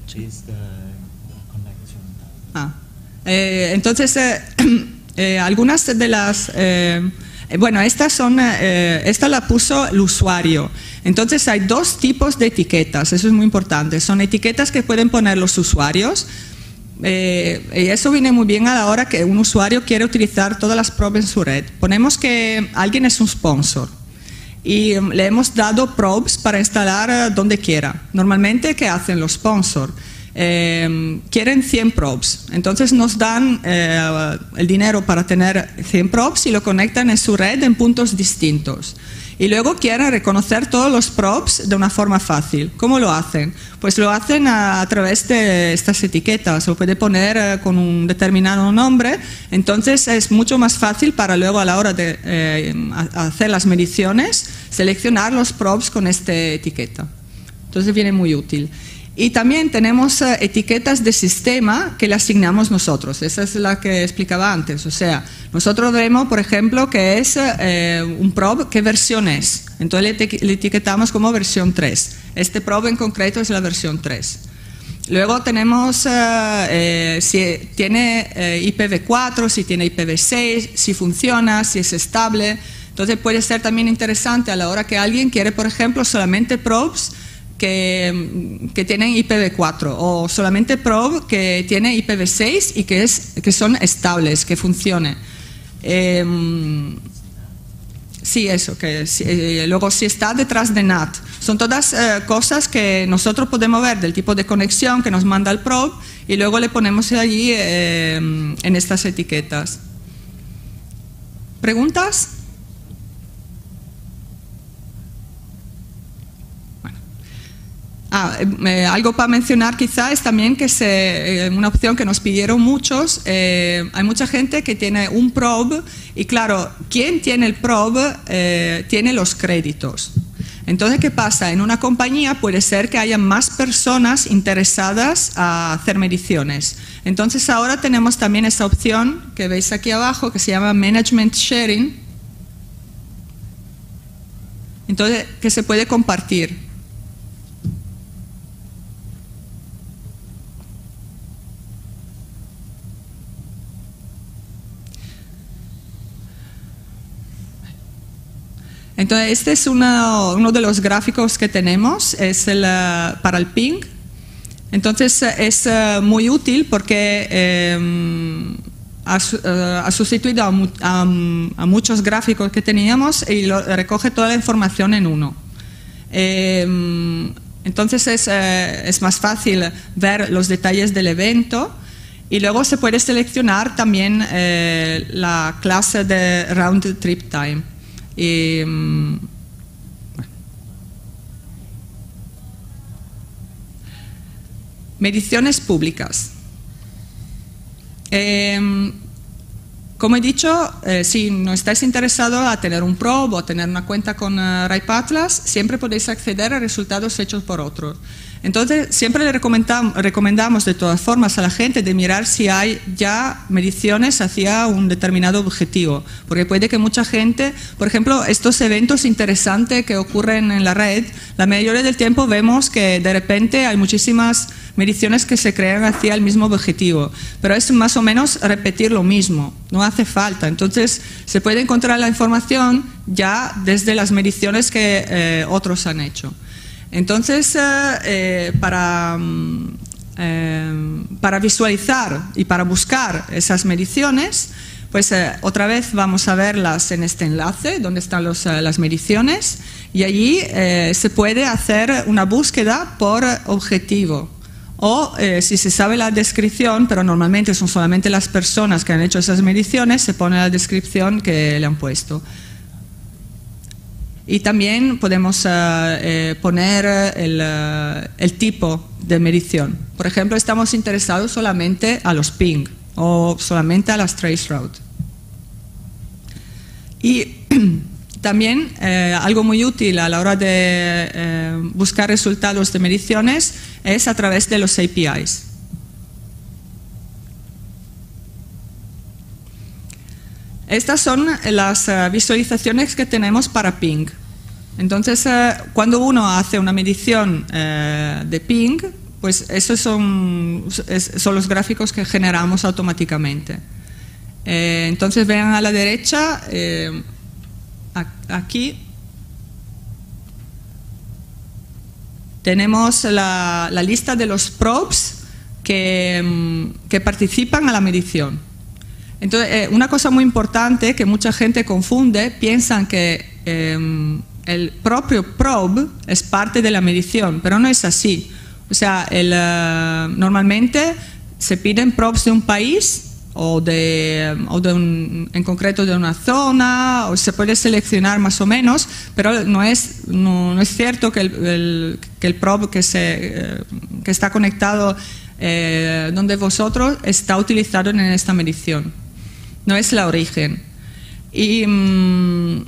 Ah. Eh, entonces, eh, eh, algunas de las... Eh, bueno, estas son, eh, esta la puso el usuario. Entonces hay dos tipos de etiquetas, eso es muy importante. Son etiquetas que pueden poner los usuarios. Eh, y eso viene muy bien a la hora que un usuario quiere utilizar todas las probes en su red. Ponemos que alguien es un sponsor y um, le hemos dado probes para instalar uh, donde quiera. Normalmente, ¿qué hacen los sponsors? Eh, quieren cien probes, entonces nos dan eh, el dinero para tener cien probes y lo conectan en su red en puntos distintos. Y luego quieren reconocer todos los probes de una forma fácil. ¿Cómo lo hacen? Pues lo hacen a, a través de estas etiquetas. Lo puede poner eh, con un determinado nombre. Entonces es mucho más fácil para luego a la hora de eh, hacer las mediciones seleccionar los probes con esta etiqueta. Entonces viene muy útil. Y también tenemos uh, etiquetas de sistema que le asignamos nosotros. Esa es la que explicaba antes. O sea, nosotros vemos, por ejemplo, que es eh, un probe, ¿qué versión es? Entonces le, le etiquetamos como versión tres. Este probe en concreto es la versión tres. Luego tenemos uh, eh, si tiene eh, I P v cuatro, si tiene I P v seis, si funciona, si es estable. Entonces puede ser también interesante a la hora que alguien quiere, por ejemplo, solamente probes Que, que tienen I P v cuatro o solamente probe que tiene I P v seis y que, es, que son estables, que funcione. Eh, sí, eso, que eh, luego si está detrás de N A T. Son todas eh, cosas que nosotros podemos ver del tipo de conexión que nos manda el probe y luego le ponemos allí eh, en estas etiquetas. ¿Preguntas? Ah, eh, algo para mencionar quizá es también que se, eh, una opción que nos pidieron muchos, eh, hay mucha gente que tiene un probe y claro, quien tiene el probe eh, tiene los créditos. Entonces, ¿qué pasa? En una compañía puede ser que haya más personas interesadas a hacer mediciones. Entonces ahora tenemos también esa opción que veis aquí abajo que se llama Management Sharing, entonces que se puede compartir. Entonces, este es una, uno de los gráficos que tenemos, es el, uh, para el ping. Entonces, es uh, muy útil porque eh, ha, uh, ha sustituido a, mu a, a muchos gráficos que teníamos y lo, recoge toda la información en uno. Eh, entonces, es, eh, es más fácil ver los detalles del evento. Y luego se puede seleccionar también eh, la clase de Round Trip Time. Y, bueno. Mediciones públicas. Eh, como he dicho, eh, si no estáis interesados a tener un probe o a tener una cuenta con uh, Ripe Atlas, siempre podéis acceder a resultados hechos por otros. Entonces, siempre le recomendamos, recomendamos de todas formas a la gente de mirar si hay ya mediciones hacia un determinado objetivo, porque puede que mucha gente, por ejemplo, estos eventos interesantes que ocurren en la red, la mayoría del tiempo vemos que de repente hay muchísimas mediciones que se crean hacia el mismo objetivo, pero es más o menos repetir lo mismo, no hace falta. Entonces, se puede encontrar la información ya desde las mediciones que eh, otros han hecho. Entonces, eh, para, eh, para visualizar y para buscar esas mediciones, pues eh, otra vez vamos a verlas en este enlace, donde están los, eh, las mediciones, y allí eh, se puede hacer una búsqueda por objetivo. O eh, si se sabe la descripción, pero normalmente son solamente las personas que han hecho esas mediciones, se pone la descripción que le han puesto. Y también podemos uh, eh, poner el, uh, el tipo de medición. Por ejemplo, estamos interesados solamente a los ping o solamente a las trace route. Y también eh, algo muy útil a la hora de eh, buscar resultados de mediciones es a través de los A P Is. Estas son las uh, visualizaciones que tenemos para ping. Entonces, uh, cuando uno hace una medición uh, de ping, pues esos son, es, son los gráficos que generamos automáticamente. Eh, entonces, vean a la derecha, eh, aquí tenemos la, la lista de los probes que, que participan a la medición. Entonces, eh, una cosa muy importante que mucha gente confunde, piensan que eh, el propio probe es parte de la medición, pero no es así. O sea, el, uh, normalmente se piden probes de un país o, de, o de un, en concreto de una zona, o se puede seleccionar más o menos, pero no es, no, no es cierto que el, el, que el probe que, se, eh, que está conectado eh, donde vosotros está utilizado en esta medición. No es la origen. Y mmm,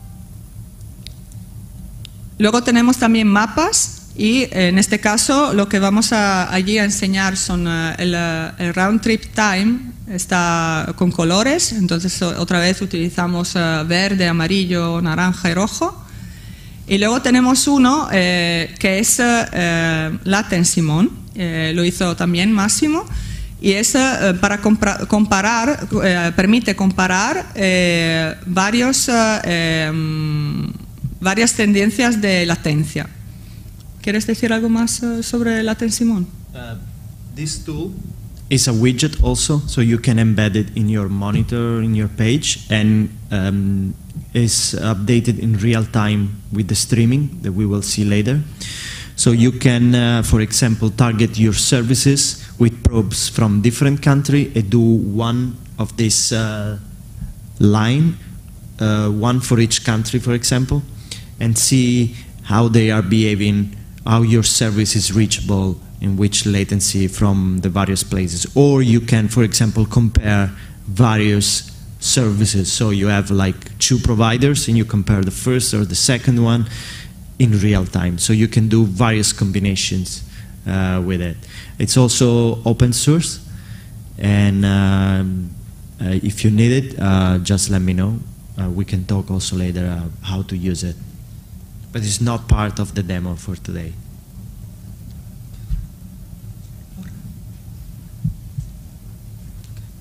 luego tenemos también mapas y en este caso lo que vamos a, allí a enseñar son uh, el, uh, el round trip time, está con colores, entonces otra vez utilizamos uh, verde, amarillo, naranja y rojo. Y luego tenemos uno eh, que es uh, latency mon, eh, lo hizo también Máximo. Y es eh, para comparar, eh, permite comparar eh, varios, eh, varias tendencias de latencia. ¿Quieres decir algo más uh, sobre latency mon? Uh, this tool is a widget also, so you can embed it in your monitor, in your page, and um, is updated in real time with the streaming that we will see later. So you can, uh, for example, target your services with probes from different country and do one of this uh, line, uh, one for each country, for example, and see how they are behaving, how your service is reachable, in which latency from the various places. Or you can, for example, compare various services. So you have like two providers and you compare the first or the second one in real time. So you can do various combinations uh, with it. It's also open source, and um, uh, if you need it, uh, just let me know. Uh, we can talk also later uh, how to use it. But it's not part of the demo for today.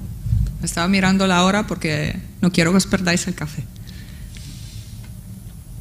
Estaba mirando la hora porque no quiero que os perdáis el café.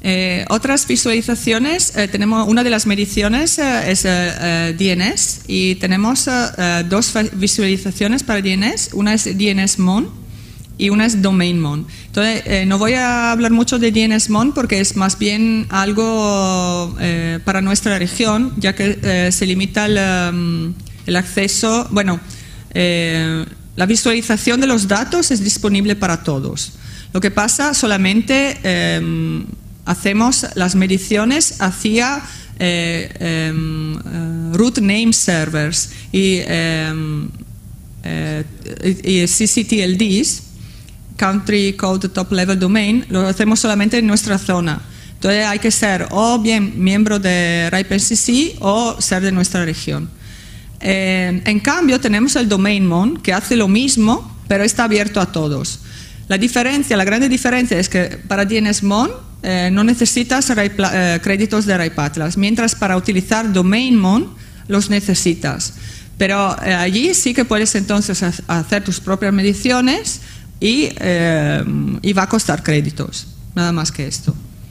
Eh, otras visualizaciones, eh, tenemos una de las mediciones eh, es eh, D N S y tenemos eh, dos visualizaciones para D N S, una es D N S Mon y una es Domain Mon. Entonces, eh, no voy a hablar mucho de D N S Mon porque es más bien algo eh, para nuestra región, ya que eh, se limita el, um, el acceso, bueno, eh, la visualización de los datos es disponible para todos. Lo que pasa solamente eh, hacemos las mediciones hacia eh, eh, root name servers y, eh, eh, y C C T L Ds, Country Code Top Level Domain, lo hacemos solamente en nuestra zona. Entonces hay que ser o bien miembro de RIPE-N C C o ser de nuestra región. Eh, en cambio tenemos el Domain Mon que hace lo mismo pero está abierto a todos. La diferencia, la grande diferencia es que para D N S Mon eh, no necesitas eh, créditos de RIPE Atlas, mientras para utilizar Domain Mon los necesitas. Pero eh, allí sí que puedes entonces hacer tus propias mediciones y, eh, y va a costar créditos, nada más que esto.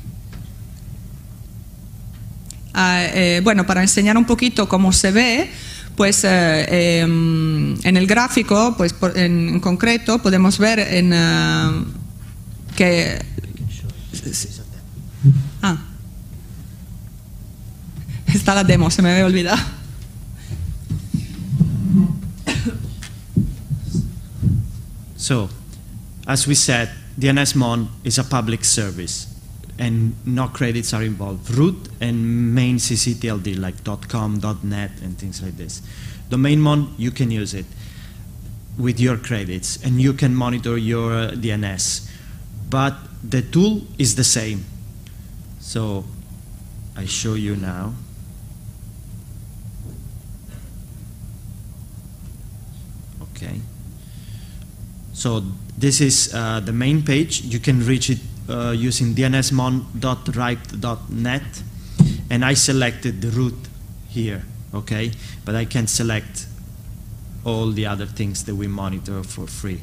Ah, eh, bueno, para enseñar un poquito cómo se ve, pues eh, eh, en el gráfico, pues por, en, en concreto, podemos ver en uh, que... Ah, está la demo, se me había olvidado. So, as we said, D N S Mon is a public service and no credits are involved. Root and main C C T L D like .com, .net and things like this. Domain Mon, you can use it with your credits and you can monitor your uh, D N S. But the tool is the same. So, I show you now. Okay. So this is uh, the main page. You can reach it uh, using D N S mon dot ripe dot net, and I selected the root here, okay? But I can select all the other things that we monitor for free.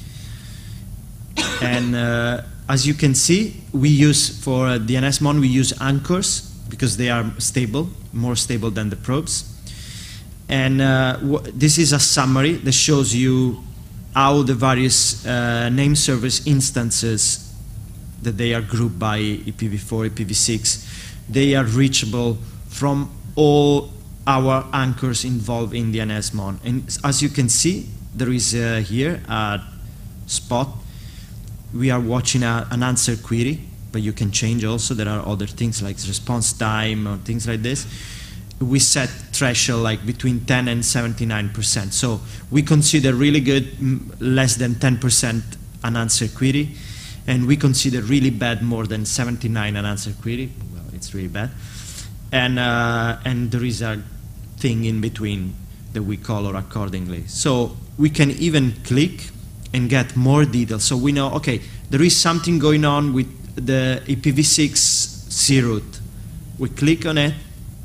And uh, as you can see, we use for uh, D N S mon, we use anchors because they are stable, more stable than the probes. And uh, this is a summary that shows you how the various uh, name service instances that they are grouped by I P v four, I P v six, they are reachable from all our anchors involved in D N S mon. And as you can see, there is uh, here a spot. We are watching a, an answer query, but you can change also. There are other things like response time or things like this. We set threshold like between ten and seventy-nine percent. So we consider really good, less than ten percent an answer query, and we consider really bad more than seventy-nine an answer query. Well, it's really bad. And, uh, and there is a thing in between that we color accordingly. So we can even click and get more details. So we know, okay, there is something going on with the I P v six C root. We click on it,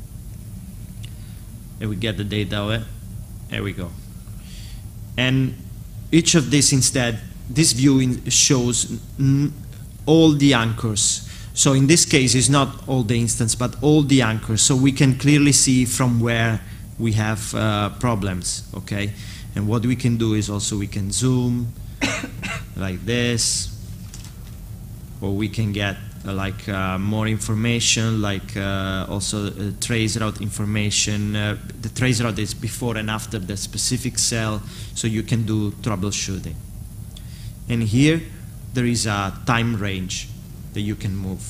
and we get the data of it. There we go. And each of these instead, this view in shows n all the anchors. So in this case, it's not all the instance, but all the anchors. So we can clearly see from where we have uh, problems, okay? And what we can do is also we can zoom like this, or we can get Uh, like uh, more information, like uh, also uh, trace route information. Uh, the trace route is before and after the specific cell, so you can do troubleshooting. And here there is a time range that you can move.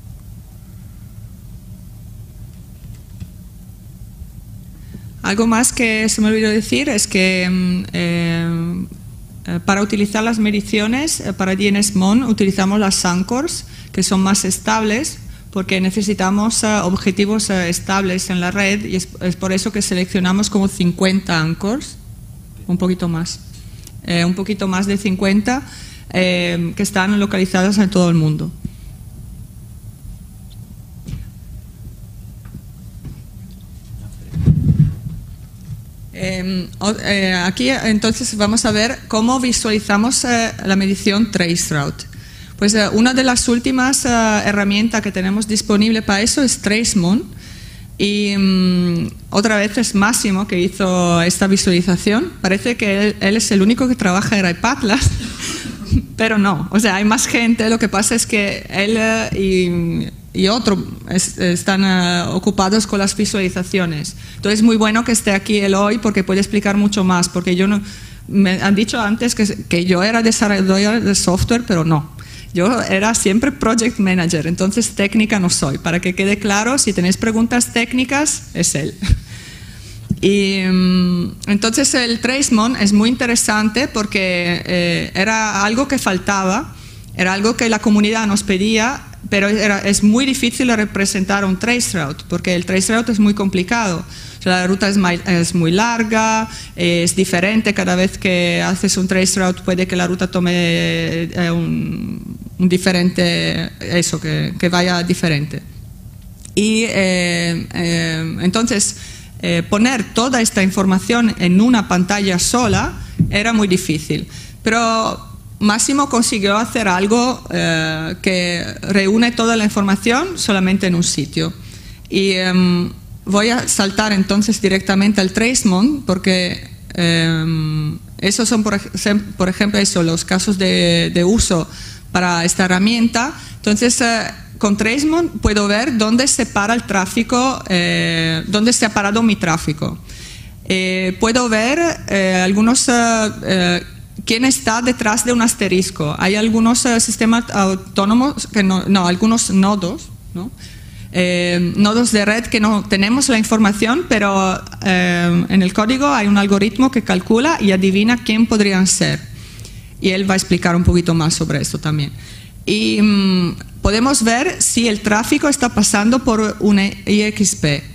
Algo más que se me olvidó decir es que eh, eh, para utilizar las mediciones eh, para D N S mon utilizamos las anchors, que son más estables porque necesitamos uh, objetivos uh, estables en la red, y es, es por eso que seleccionamos como cincuenta anchors, un poquito más, eh, un poquito más de cincuenta eh, que están localizadas en todo el mundo. Eh, eh, aquí entonces vamos a ver cómo visualizamos eh, la medición traceroute. Pues uh, una de las últimas uh, herramientas que tenemos disponible para eso es Tracemon. Y um, otra vez es Máximo que hizo esta visualización. Parece que él, él es el único que trabaja en RipeAtlas, pero no. O sea, hay más gente. Lo que pasa es que él uh, y, y otro es, están uh, ocupados con las visualizaciones. Entonces es muy bueno que esté aquí él hoy porque puede explicar mucho más. Porque yo no, me han dicho antes que, que yo era desarrollador de software, pero no. Yo era siempre project manager, entonces técnica no soy. Para que quede claro, si tenéis preguntas técnicas, es él. Y entonces el Tracemon es muy interesante porque eh, era algo que faltaba, era algo que la comunidad nos pedía, pero era, es muy difícil representar un traceroute, porque el traceroute es muy complicado. O sea, la ruta es, muy, es muy larga, es diferente, cada vez que haces un traceroute puede que la ruta tome eh, un, un diferente, eso, que, que vaya diferente. Y eh, eh, entonces eh, poner toda esta información en una pantalla sola era muy difícil, pero Máximo consiguió hacer algo eh, que reúne toda la información solamente en un sitio. Y eh, voy a saltar entonces directamente al Tracemon porque eh, esos son, por, por ejemplo, eso, los casos de, de uso para esta herramienta. Entonces, eh, con Tracemon puedo ver dónde se para el tráfico, eh, dónde se ha parado mi tráfico. Eh, puedo ver eh, algunos... Eh, eh, quién está detrás de un asterisco. Hay algunos uh, sistemas autónomos, que no, no algunos nodos, ¿no? Eh, nodos de red que no tenemos la información, pero eh, en el código hay un algoritmo que calcula y adivina quién podrían ser. Y él va a explicar un poquito más sobre esto también. Y um, podemos ver si el tráfico está pasando por un I X P.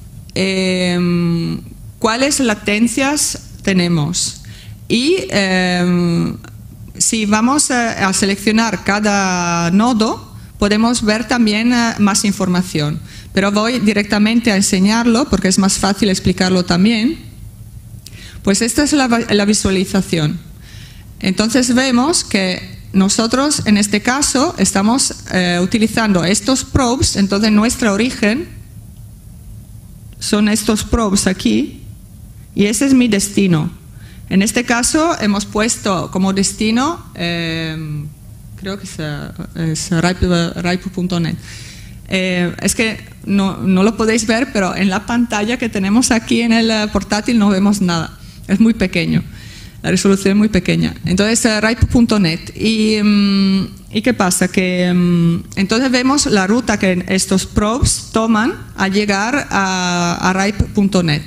Eh, ¿Cuáles latencias tenemos? Y eh, si vamos a, a seleccionar cada nodo, podemos ver también uh, más información. Pero voy directamente a enseñarlo porque es más fácil explicarlo también. Pues esta es la, la visualización. Entonces vemos que nosotros en este caso estamos eh, utilizando estos probes, entonces nuestro origen son estos probes aquí y ese es mi destino. En este caso hemos puesto como destino, eh, creo que es, es ripe punto net. Eh, es que no, no lo podéis ver, pero en la pantalla que tenemos aquí en el portátil no vemos nada. Es muy pequeño, la resolución es muy pequeña. Entonces, uh, ripe punto net. Y, um, ¿Y qué pasa? Que um, entonces vemos la ruta que estos probes toman a llegar a, a ripe punto net.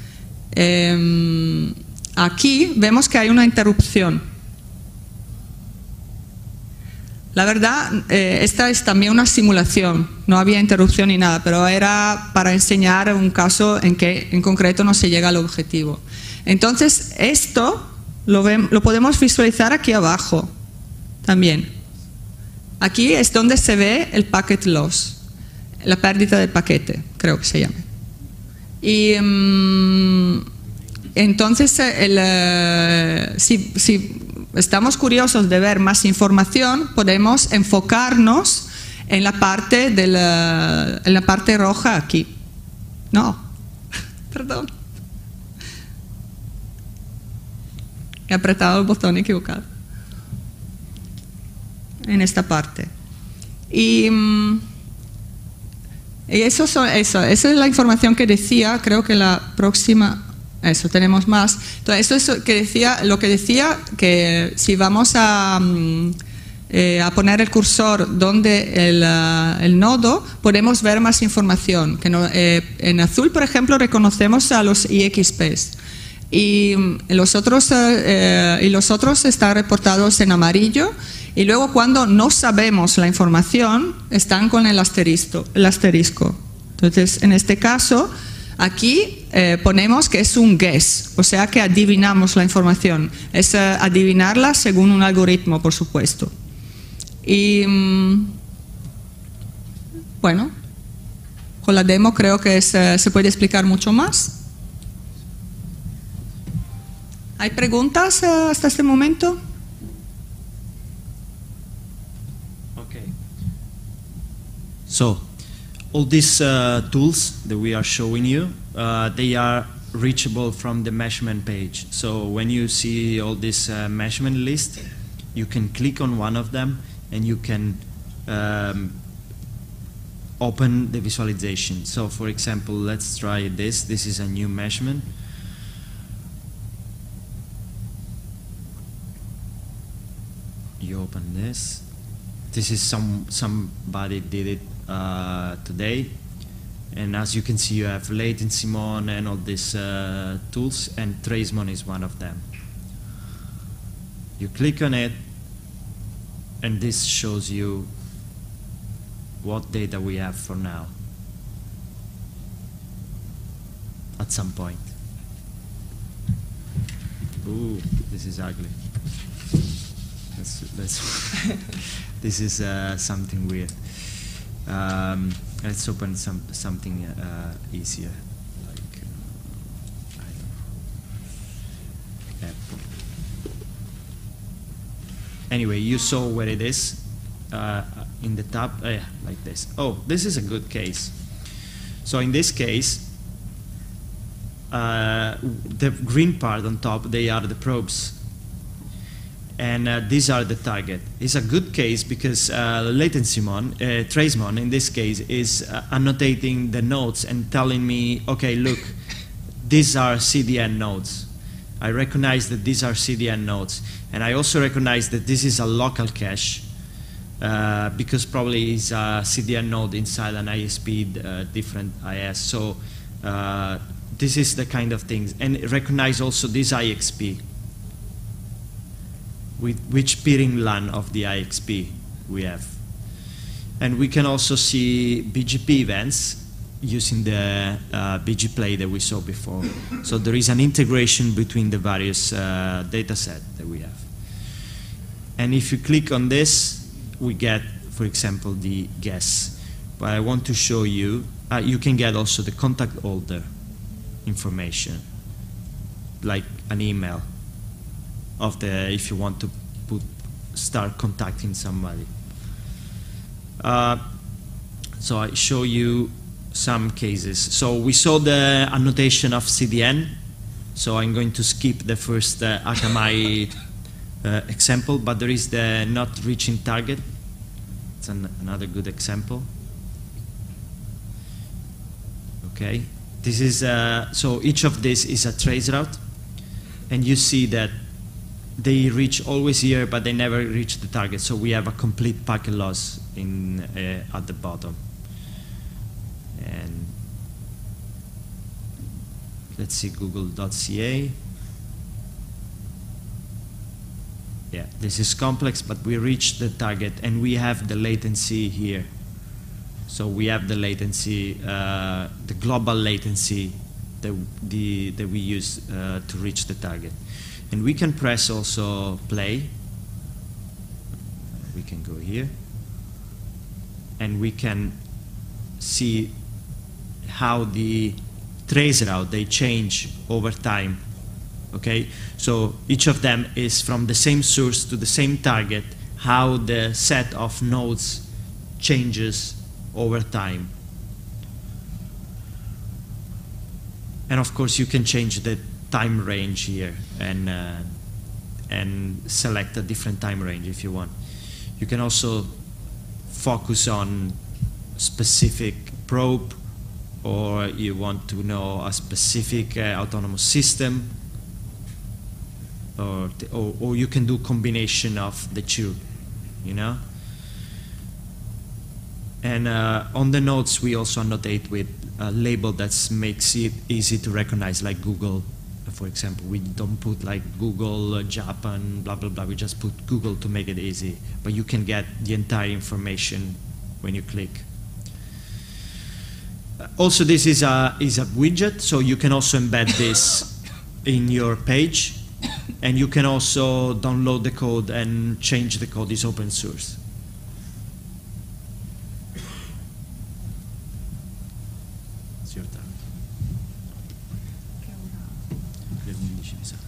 Eh, Aquí vemos que hay una interrupción. La verdad, eh, esta es también una simulación, no había interrupción ni nada, pero era para enseñar un caso en que en concreto no se llega al objetivo. Entonces, esto lo, ve, lo podemos visualizar aquí abajo también. Aquí es donde se ve el packet loss, la pérdida del paquete, creo que se llama. Y... Um, Entonces, el, si, si estamos curiosos de ver más información, podemos enfocarnos en la parte, de la, en la parte roja aquí. No, perdón. He apretado el botón equivocado. En esta parte. Y, y eso, son, eso, esa es la información que decía, creo que la próxima... Eso, tenemos más. Entonces, esto es que decía, lo que decía, que si vamos a, eh, a poner el cursor donde el, uh, el nodo, podemos ver más información. Que no, eh, en azul, por ejemplo, reconocemos a los I X Ps. Y los otros, eh, y los otros están reportados en amarillo. Y luego, cuando no sabemos la información, están con el asterisco. El asterisco. Entonces, en este caso... Aquí eh, ponemos que es un guess, o sea que adivinamos la información. Es eh, adivinarla según un algoritmo, por supuesto. Y mmm, bueno, con la demo creo que es, eh, se puede explicar mucho más. ¿Hay preguntas eh, hasta este momento? Okay. So, all these uh, tools that we are showing you, uh, they are reachable from the measurement page. So when you see all this uh, measurement list, you can click on one of them and you can um, open the visualization. So for example, let's try this. This is a new measurement. You open this. This is some somebody did it uh, today. And as you can see, you have LatencyMon and all these uh, tools, and TraceMon is one of them. You click on it, and this shows you what data we have for now at some point. Ooh, this is ugly. That's, that's this is uh, something weird. Um, let's open some something uh, easier, like uh, I don't know, Apple. Anyway, you saw where it is uh, in the tab, uh, yeah, like this. Oh, this is a good case. So in this case, uh, the green part on top, they are the probes. And uh, these are the target. It's a good case because uh, LatencyMon, uh, TraceMon in this case, is uh, annotating the nodes and telling me, okay, look, these are C D N nodes. I recognize that these are C D N nodes. And I also recognize that this is a local cache uh, because probably it's a C D N node inside an I S P, uh, different I S. So uh, this is the kind of things. And recognize also this I X P. With which peering LAN of the I X P we have. And we can also see B G P events using the uh, B G Play that we saw before. So there is an integration between the various uh, data set that we have. And if you click on this, we get, for example, the guess. But I want to show you, uh, you can get also the contact holder information, like an email. Of the, if you want to put, start contacting somebody. Uh, so I show you some cases. So we saw the annotation of C D N. So I'm going to skip the first uh, Akamai uh, example, but there is the not reaching target. It's an, another good example. Okay, this is uh, so each of this is a trace route, and you see that they reach always here, but they never reach the target. So we have a complete packet loss in uh, at the bottom. And let's see google dot C A. Yeah, this is complex, but we reach the target, and we have the latency here. So we have the latency, uh, the global latency that the that we use uh, to reach the target. And we can press also play. We can go here. And we can see how the trace route, they change over time. Okay? So each of them is from the same source to the same target, how the set of nodes changes over time. And of course you can change the time range here and uh, and select a different time range if you want. You can also focus on specific probe, or you want to know a specific uh, autonomous system, or, or or you can do combination of the two, you know. And uh, on the nodes we also annotate with a label that makes it easy to recognize, like Google. For example, we don't put like Google, uh, Japan, blah, blah, blah. We just put Google to make it easy. But you can get the entire information when you click. Uh, also, this is a, is a widget, so you can also embed this in your page. And you can also download the code and change the code. It's open source. It's your turn.